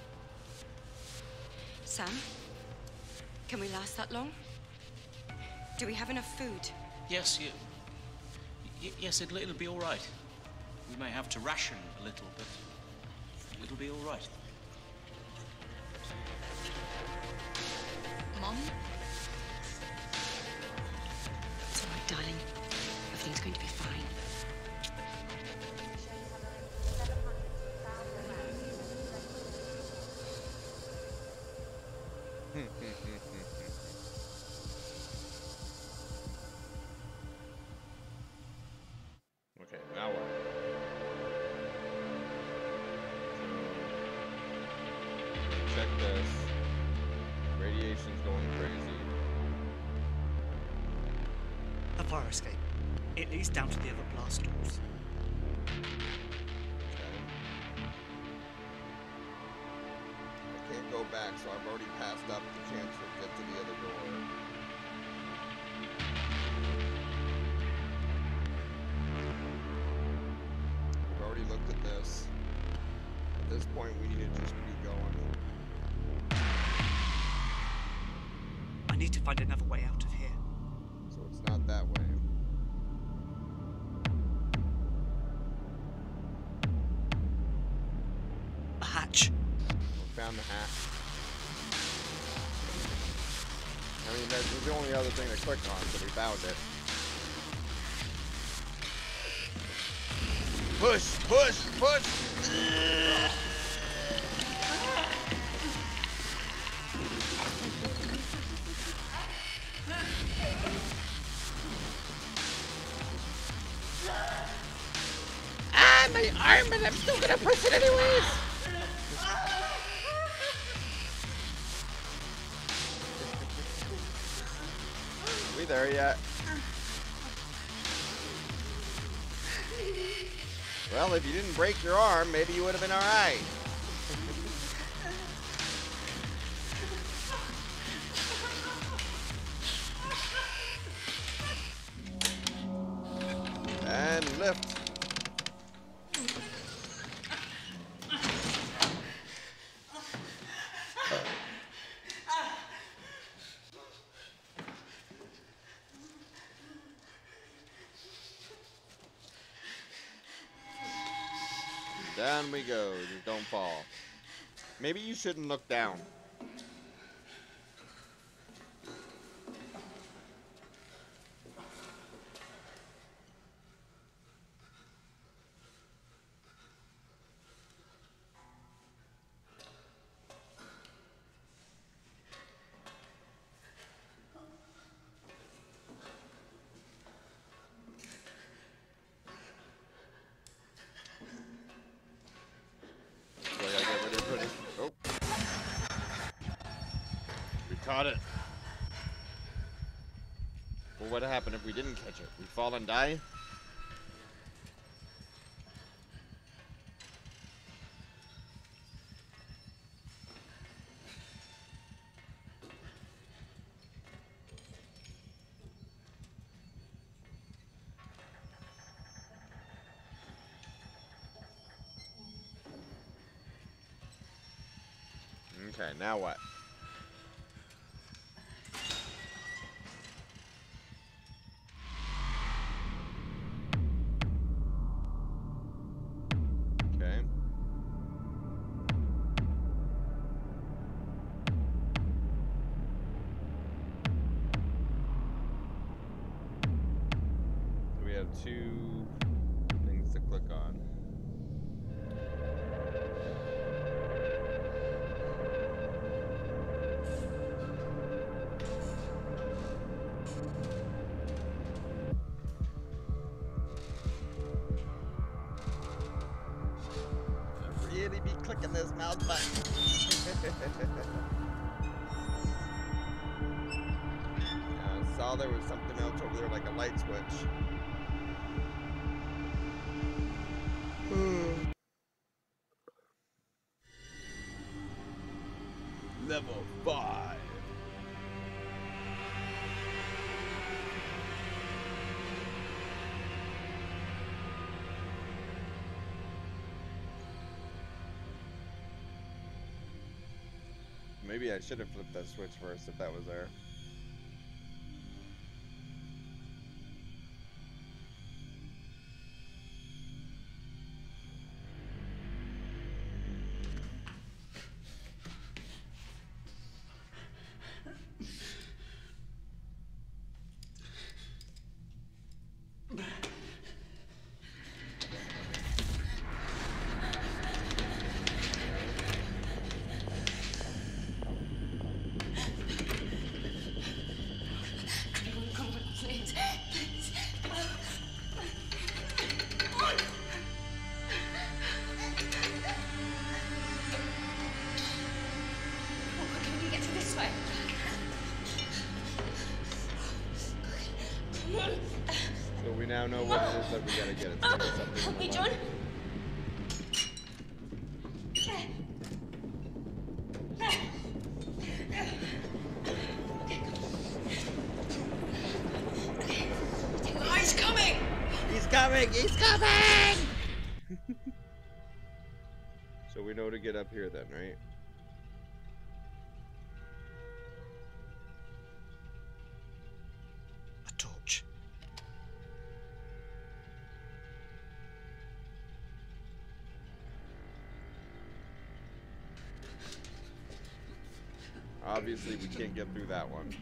Sam? Can we last that long? Do we have enough food? Yes, you, y yes, it'll, it'll be all right. We may have to ration a little, but it'll be all right. Mom? It's all right, darling. Everything's going to be fine. Okay, now what? So, check this. Radiation's going crazy. A fire escape. It leads down to the other blast doors. I can't go back, so I've already passed up the chance to get to the other door. We've already looked at this. At this point, we need to just be going. I need to find another way out of here. So it's not that way. A hatch. We found the hatch. I mean, that was the only other thing to click on, so we found it. Push, push, push! Ah, my arm, but I'm still gonna push it anyways! We there yet? Well, if you didn't break your arm, maybe you would have been alright. And lift. Down we go. Just don't fall. Maybe you shouldn't look down. Caught it. Well, what happened if we didn't catch it? We fall and die? Okay, now what? Two things to click on. really be clicking this mouse button. I saw there was something else over there, like a light switch. Level five. Maybe I should have flipped that switch first if that was there. So we now know what it is that we gotta get. It's gonna be something. Help me, John. Oh, he's coming! He's coming! He's coming! So we know to get up here then, right? A torch. Obviously, we can't get through that one.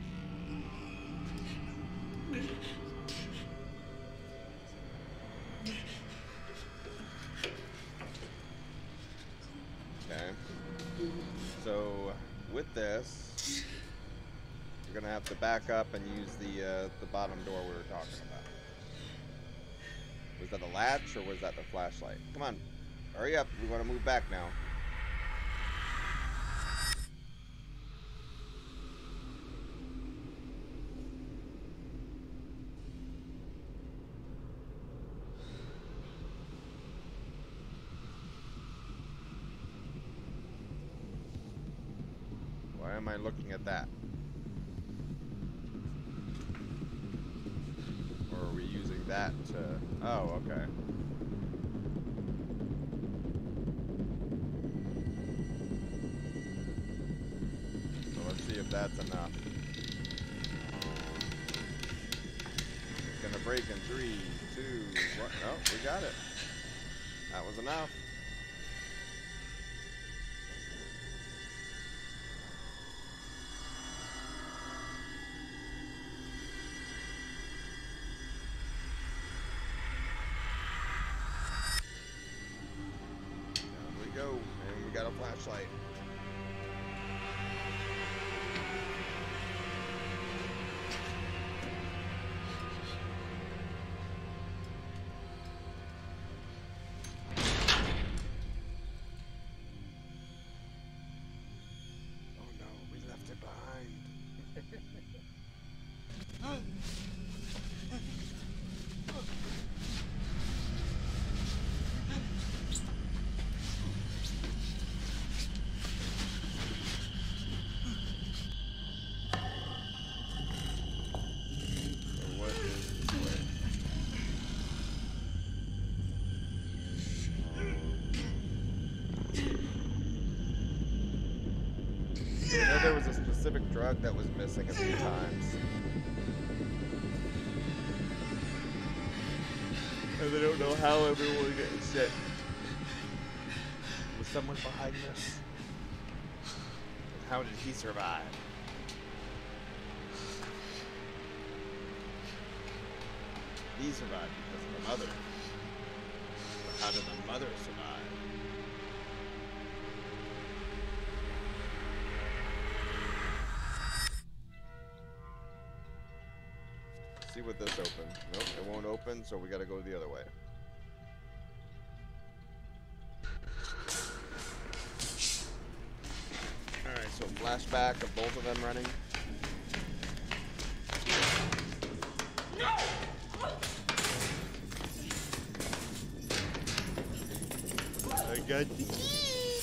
Okay. So, with this, we're gonna have to back up and use the uh, the bottom door we were talking about. Was that the latch or was that the flashlight? Come on, hurry up. We want to move back now. Why am I looking at that? Or are we using that to... Oh, okay. So let's see if that's enough. It's gonna break in three, two, one. Oh, we got it. That was enough. Go, and we got a flashlight. Oh no, we left it behind. There was a specific drug that was missing a few times. And they don't know how everyone got sick. Was someone behind this? And how did he survive? He survived because of the mother. But how did the mother survive? See what this opens. Nope, it won't open, so we gotta go the other way. Flashback of both of them running. No! I got the key.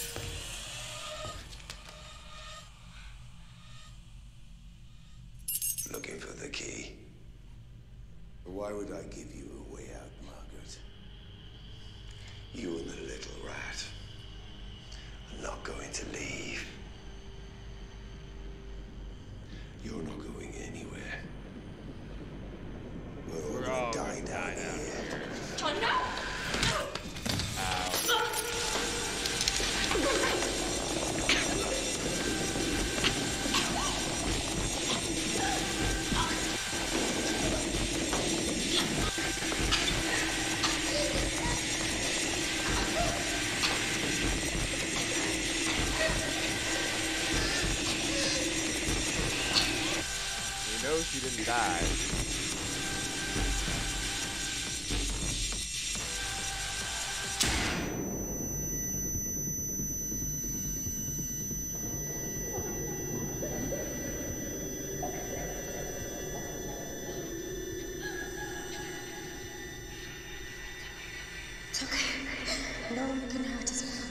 Looking for the key. Why would I give you a way out, Margaret? You and the little rat are not going to leave. You're not going anywhere. We're all We're gonna all die gonna down die down here. John, no! We know she didn't die. It's okay. No one can hurt us now.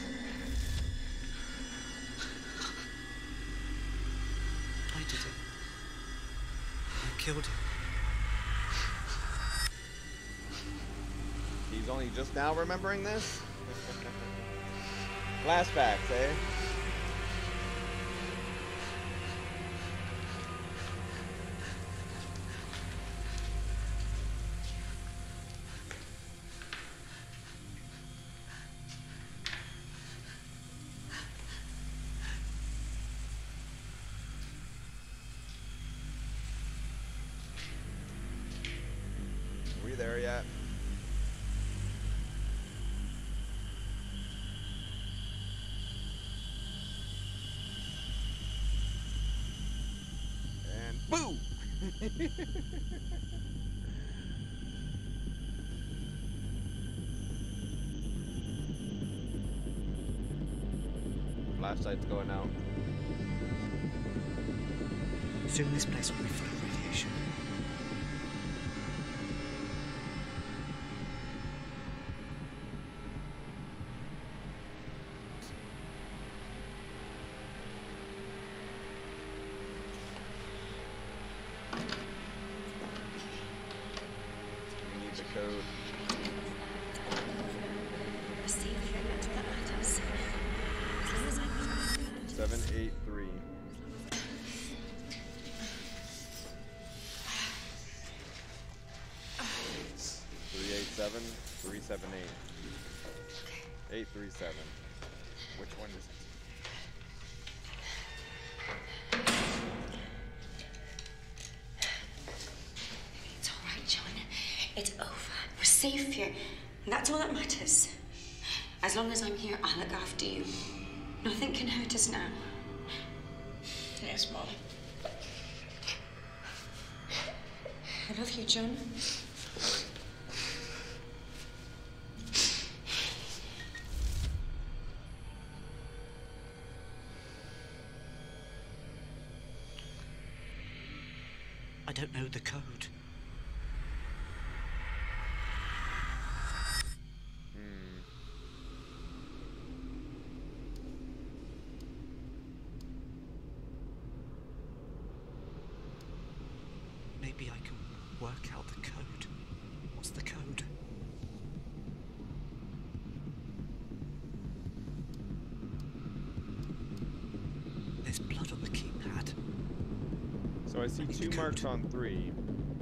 I did it. I killed him. He's only just now remembering this? Flashbacks, eh? Are we there yet? And boom! Flashlight's going out. Soon this place will be full of radiation. We need the code. See if you're meant that matters. As long as I can. seven eight three. three eight seven, three seven eight. eight three seven. Which one is it? It's all right, John. It's over. We're safe here. And that's all that matters. As long as I'm here, I'll look after you. Nothing can hurt us now. Yes, Mom. I love you, John. I don't know the code. Maybe I can work out the code. What's the code? There's blood on the keypad. So I see two marks on three.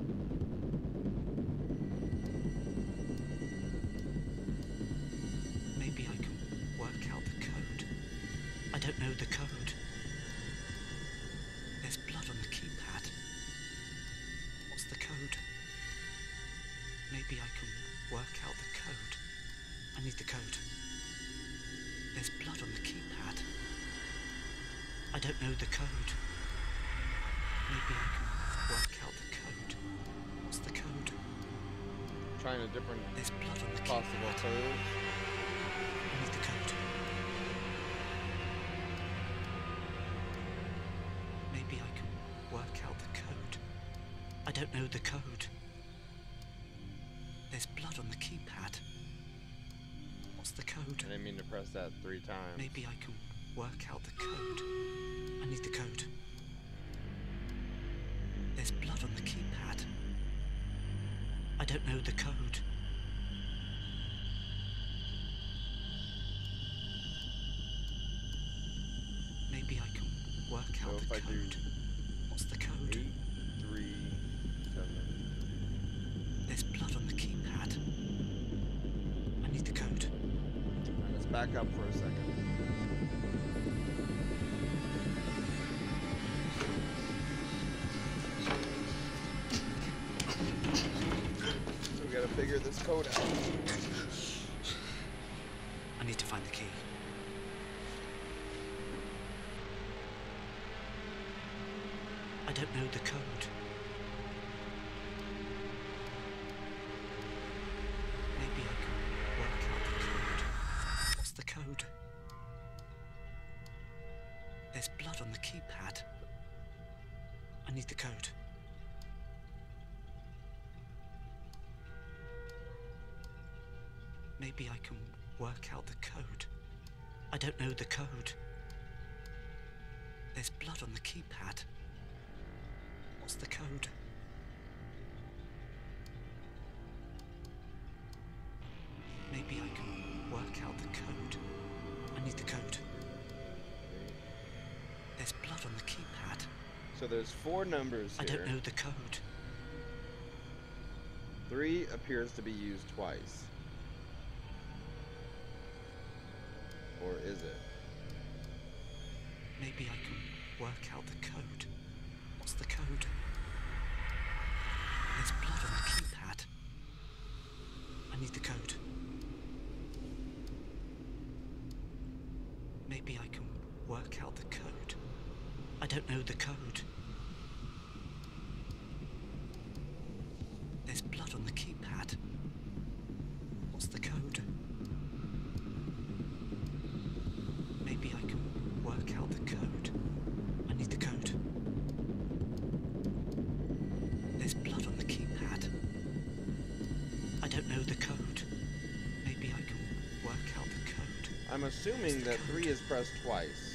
Maybe I can work out the code. I don't know the code. There's blood on the keypad. What's the code? Maybe I can work out the code. I need the code. There's blood on the keypad. I don't know the code. Maybe I can work out the code. What's the code? Trying a different There's blood on the possible keypad. code. I need the code. I don't know the code. There's blood on the keypad. What's the code? I didn't mean to press that three times. Maybe I can work out the code. I need the code. There's blood on the keypad. I don't know the code. Maybe I can work out So the if I code. do What's the code? Eight, three, seven. There's blood on the keypad. I need the code. Alright, let's back up for a second. So we gotta figure this code out. I need to find the key. I don't know the code. Maybe I can work out the code. What's the code? There's blood on the keypad. I need the code. Maybe I can work out the code. I don't know the code. There's blood on the keypad. What's the code? Maybe I can work out the code. I need the code. There's blood on the keypad. So there's four numbers I here. don't know the code. Three appears to be used twice. Or is it? Maybe I can work out the code. What's the code? There's blood on the keypad. I need the code. Maybe I can work out the code. I don't know the code. There's blood on the keypad. What's the code? Maybe I can work out the code. I need the code. There's blood on the keypad. I don't know the code. Maybe I can work out the code. I'm assuming that three is pressed twice.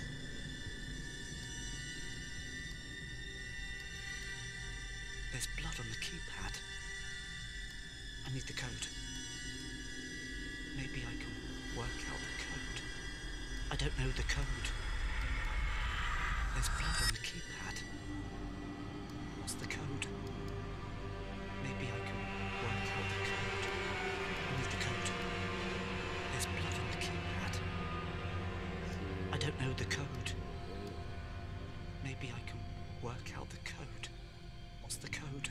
There's blood on the keypad. I need the code. Maybe I can work out the code. I don't know the code. There's blood on the keypad. What's the code? Maybe I can work out the code. I need the code. There's blood on the keypad. I don't know the code. Maybe I can work out the code. What's the code?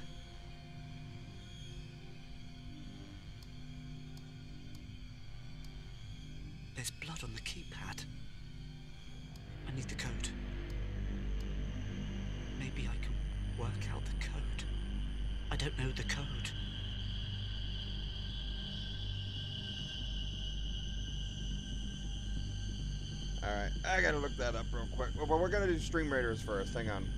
There's blood on the keypad. I need the code. Maybe I can work out the code. I don't know the code. Alright, I gotta look that up real quick. Well, we're gonna do Stream Raiders first. Hang on.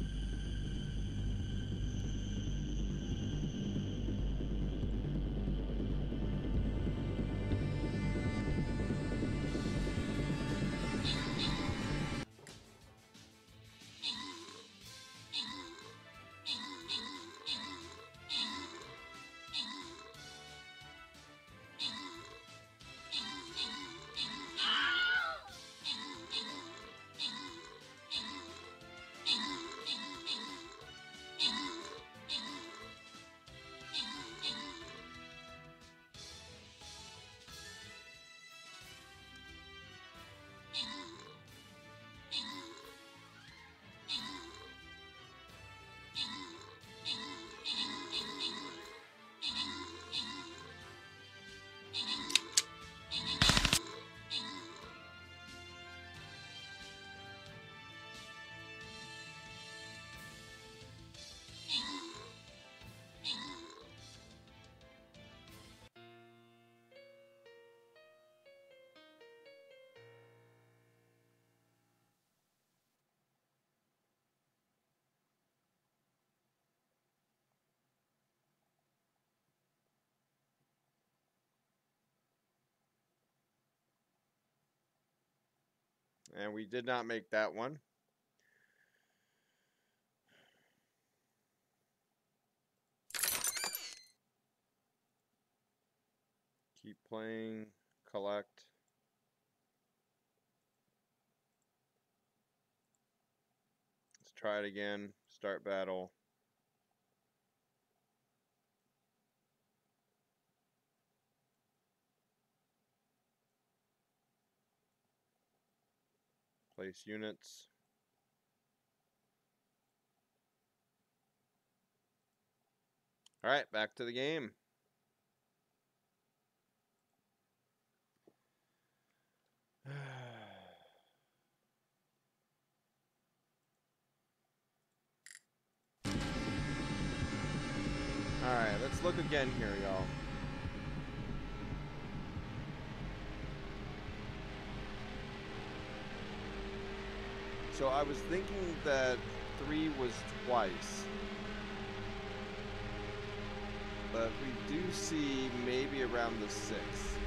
And we did not make that one. Keep playing, collect. Let's try it again. Start battle. Place units. All right, back to the game. All right, let's look again here, y'all. So I was thinking that three was twice. But we do see maybe around the sixth.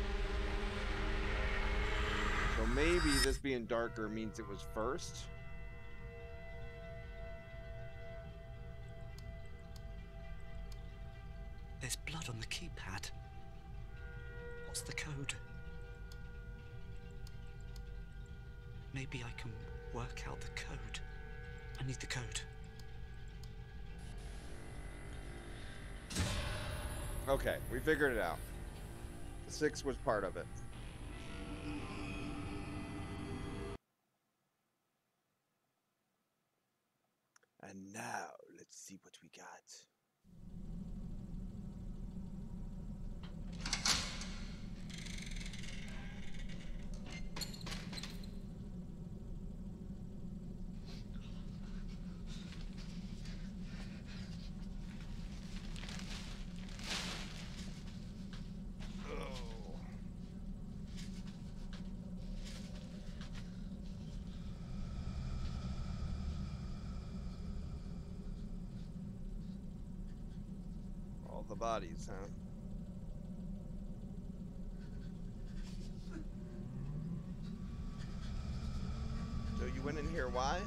So maybe this being darker means it was first. There's blood on the keypad. What's the code? Maybe I can work out the code. I need the code. Okay, we figured it out. Six was part of it. And now, let's see what we got. The bodies, huh? So you went in here, why?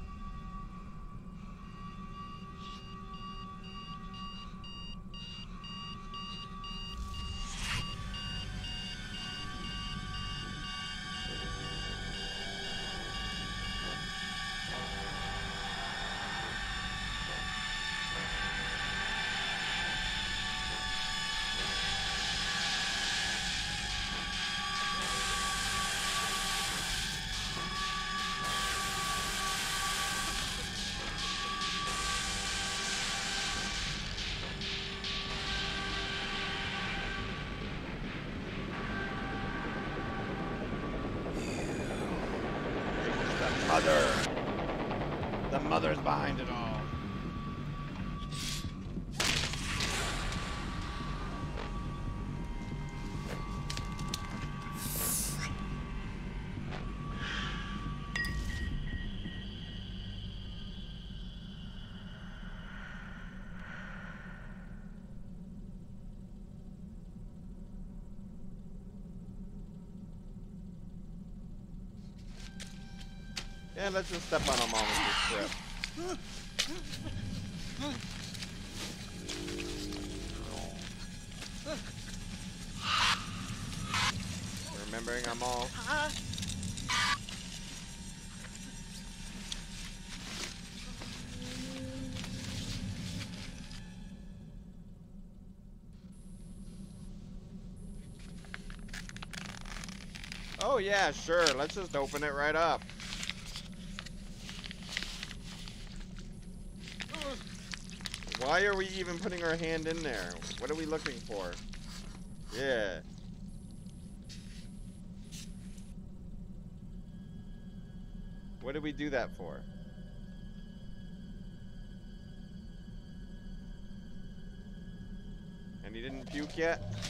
Mother. The mother's behind it all. Yeah, let's just step on them all in this trip. Remembering I'm all. Oh yeah, sure. Let's just open it right up. Why are we even putting our hand in there? What are we looking for? Yeah. What did we do that for? And he didn't puke yet?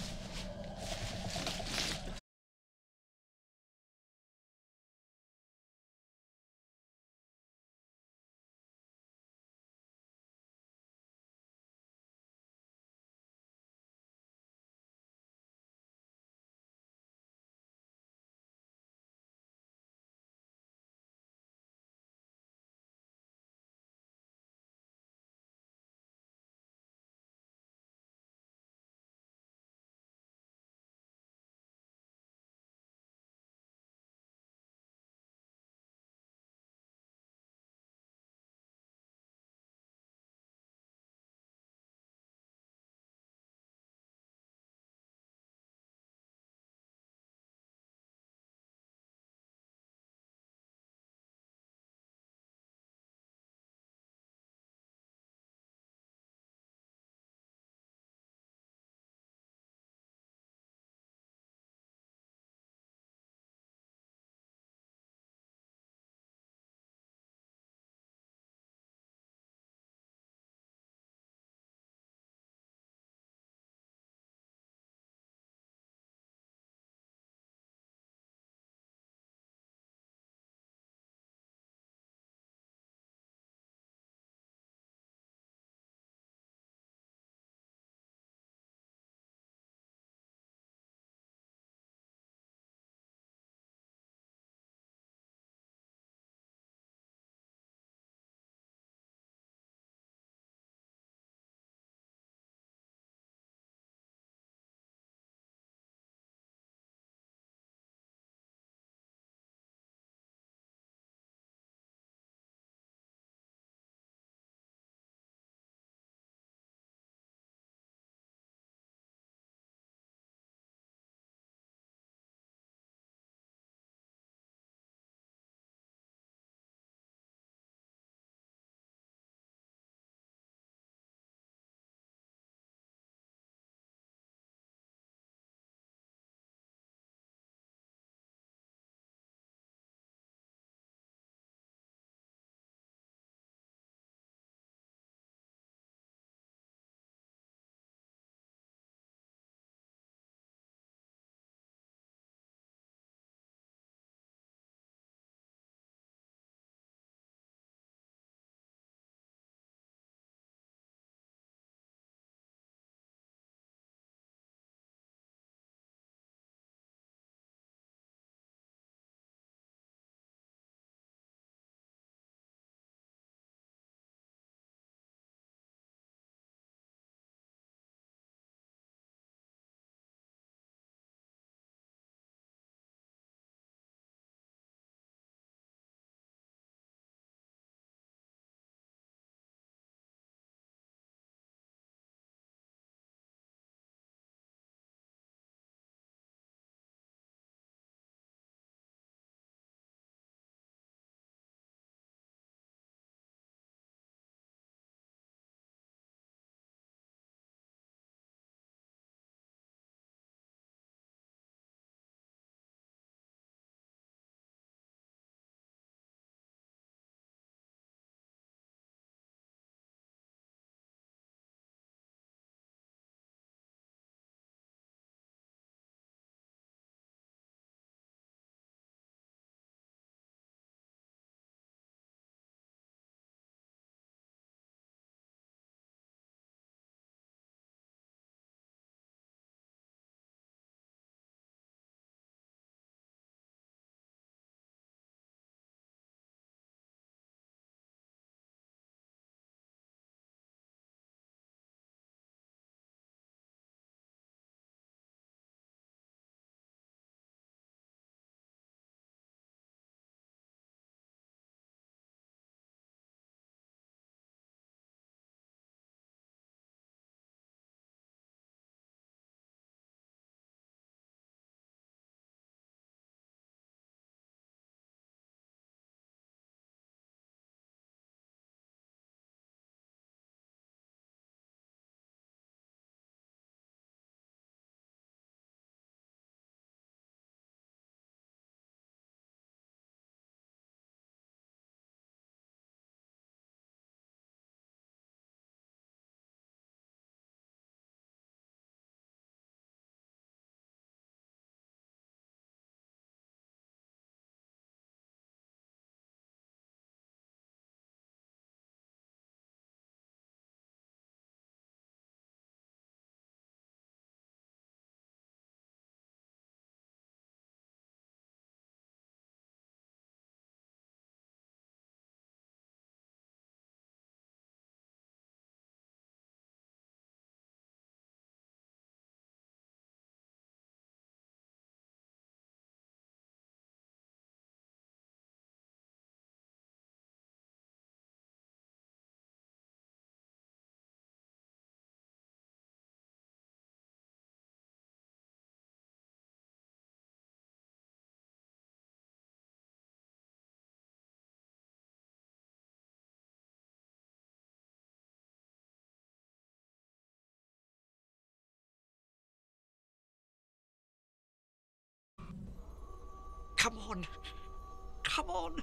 Come on. Come on.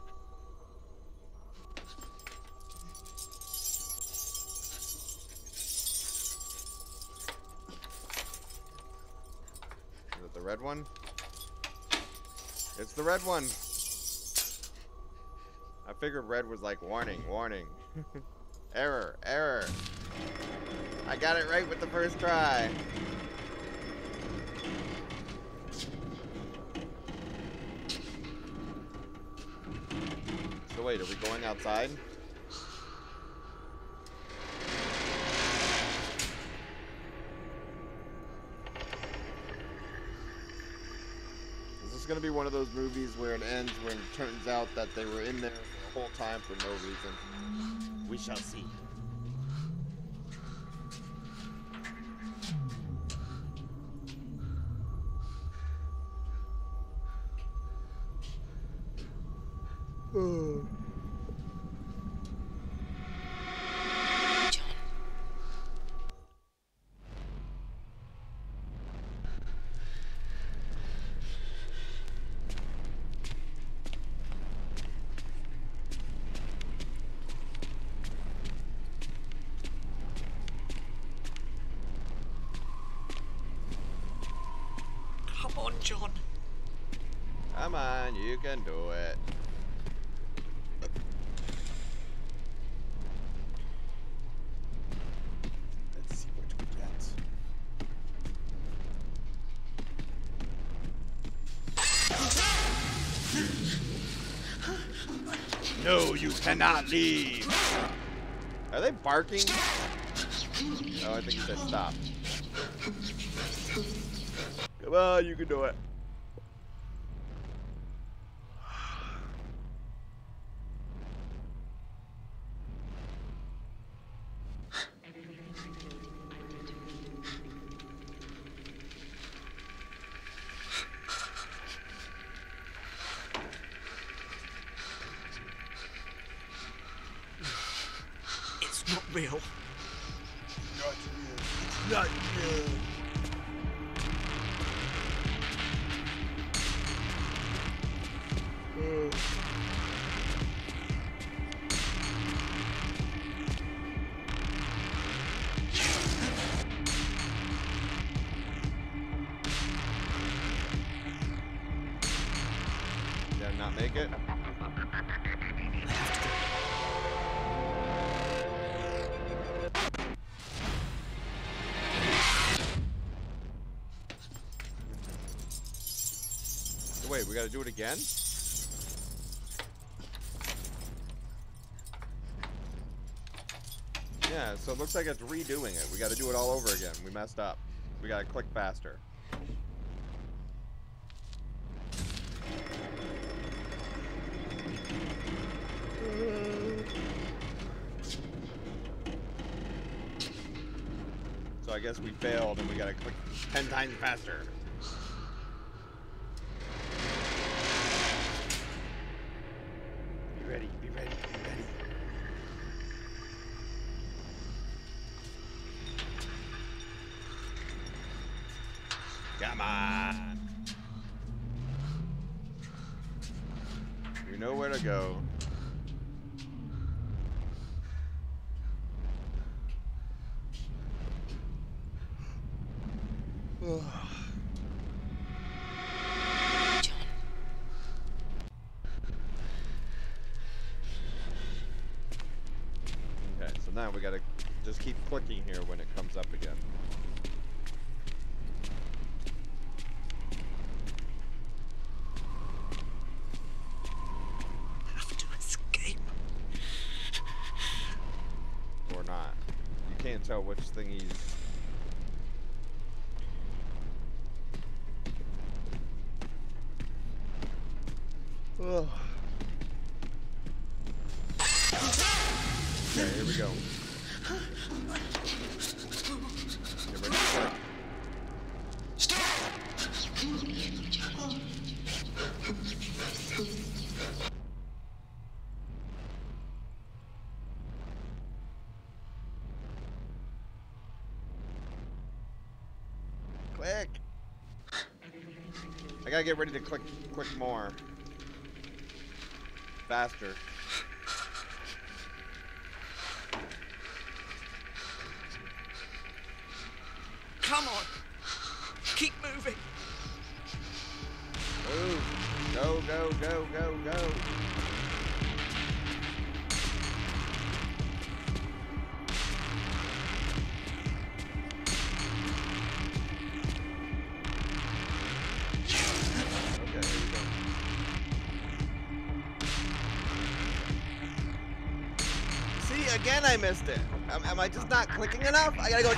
Is it the red one? It's the red one. I figured red was like warning, warning. Error, error. I got it right with the first try. So wait, are we going outside? Is this gonna be one of those movies where it ends when it turns out that they were in there the whole time for no reason? We shall see. Come on, John. Come on, you can do it. Let's see what we get. No, you cannot leave. Are they barking? Oh, I think he said stop. Come on, you can do it. It's not real. Not real. Not real. Did I not make it? Wait, we gotta do it again? Yeah, so it looks like it's redoing it. We gotta do it all over again. We messed up. We gotta click faster. So I guess we failed and we gotta click ten times faster. Be ready, be ready, be ready. Come on. You know where to go. Okay, so now we gotta just keep clicking here when it comes up again. Have to escape. Or not. You can't tell which thing he's... Ugh. Okay, here we go. Get ready to click. Click. I gotta get ready to click, click more. faster. Come on. Keep moving. Move. Go, go, go, go, go. Again, I missed it. Am, am I just not clicking enough? I gotta go.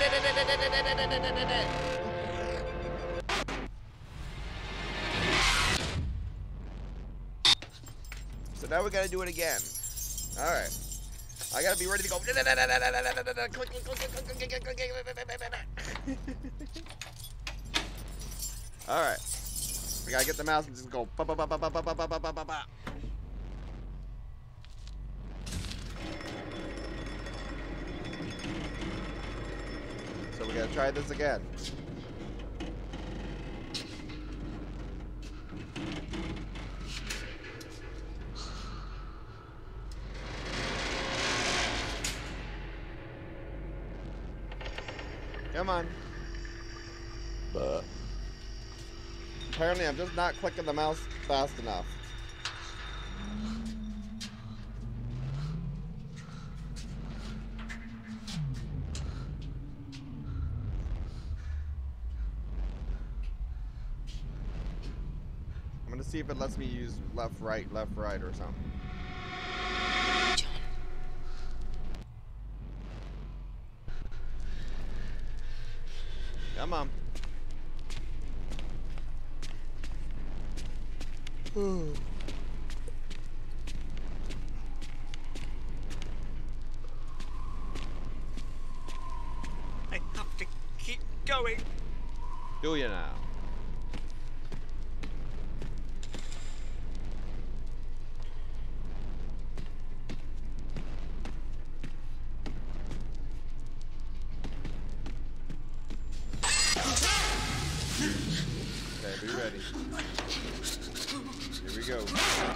So now we gotta do it again. All right. I gotta be ready to go. All right. We gotta get the mouse and just go. Ba ba ba ba ba ba ba ba ba ba ba. So we gotta try this again. Come on. But apparently I'm just not clicking the mouse fast enough. I'm gonna see if it lets me use left, right, left, right, or something. Come on. I have to keep going. Do you now? Okay, be ready. Here we go.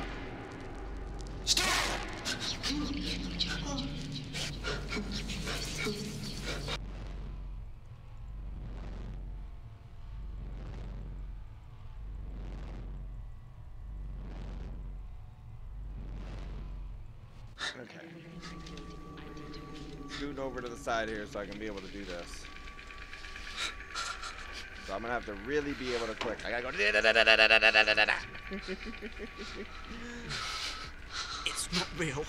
Okay. Scooting over to the side here so I can be able to do this. So I'm gonna have to really be able to click. I gotta go. It's not real.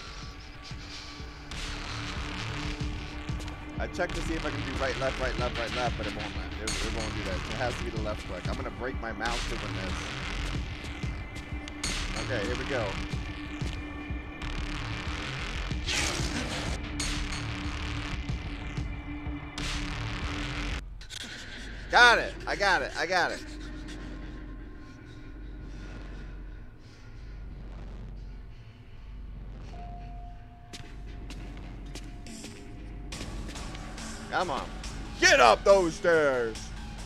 I checked to see if I can do right, left, right, left, right, left, but it won't. It, it won't do that. It has to be the left click. I'm gonna break my mouse doing this. Okay, here we go. Got it. I got it. I got it. Come on. Get up those stairs.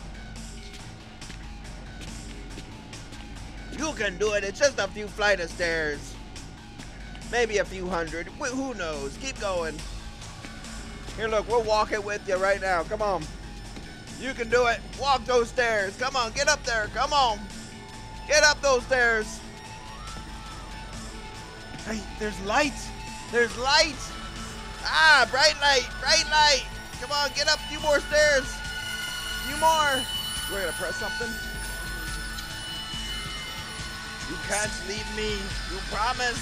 You can do it. It's just a few flight of stairs. Maybe a few hundred. Wh- Who knows? Keep going. Here, look. We'll walk it with you right now. Come on. You can do it. Walk those stairs. Come on. Get up there. Come on. Get up those stairs. Hey, there's light. There's light. Ah, bright light. Bright light. Come on. Get up a few more stairs. A few more. We're going to press something. You can't leave me. You promised.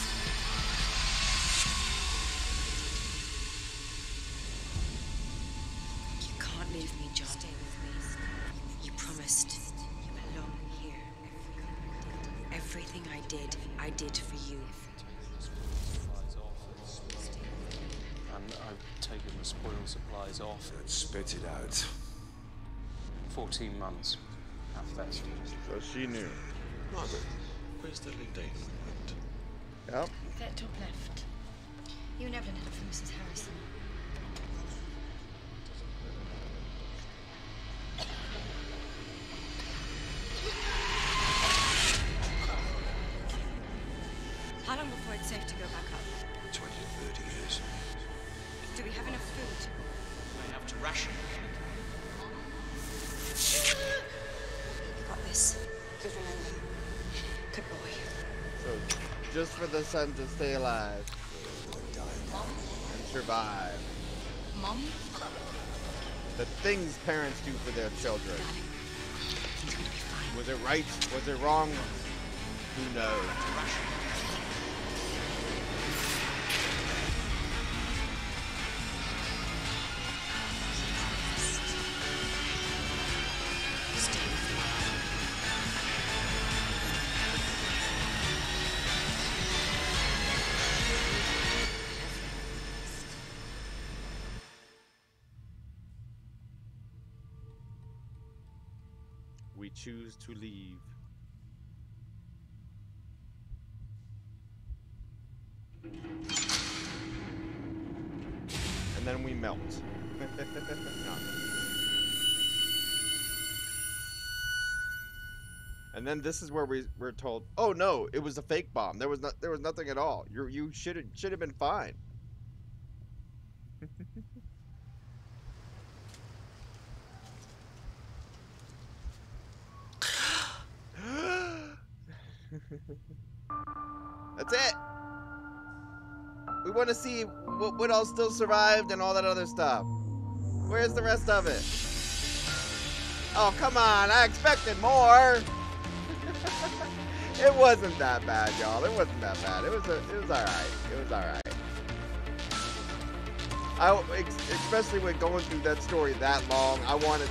You can't leave me, John. Stay with me. You promised. You belong here. Everything I did, I did for you. And I've taken the spoil supplies off. Then spit it out. fourteen months. At best. So she knew. Margaret, where's the lead date? Yep. That top left. You never had it for Missus Harrison. food. We may have to ration You got this. Just remember. Good boy. So, just for the son to stay alive Mom? and survive. Mom? The things parents do for their children. Was it right? Was it wrong? Who knows? We choose to leave. And then we melt. No. And then this is where we we're told, oh no, it was a fake bomb. There was not there was nothing at all. You you should have should have been fine. That's it. We want to see what, what else still survived and all that other stuff. Where's the rest of it? Oh, come on. I expected more. It wasn't that bad, y'all. It wasn't that bad. It was a, it was all right. It was all right. I, especially with going through that story that long, I wanted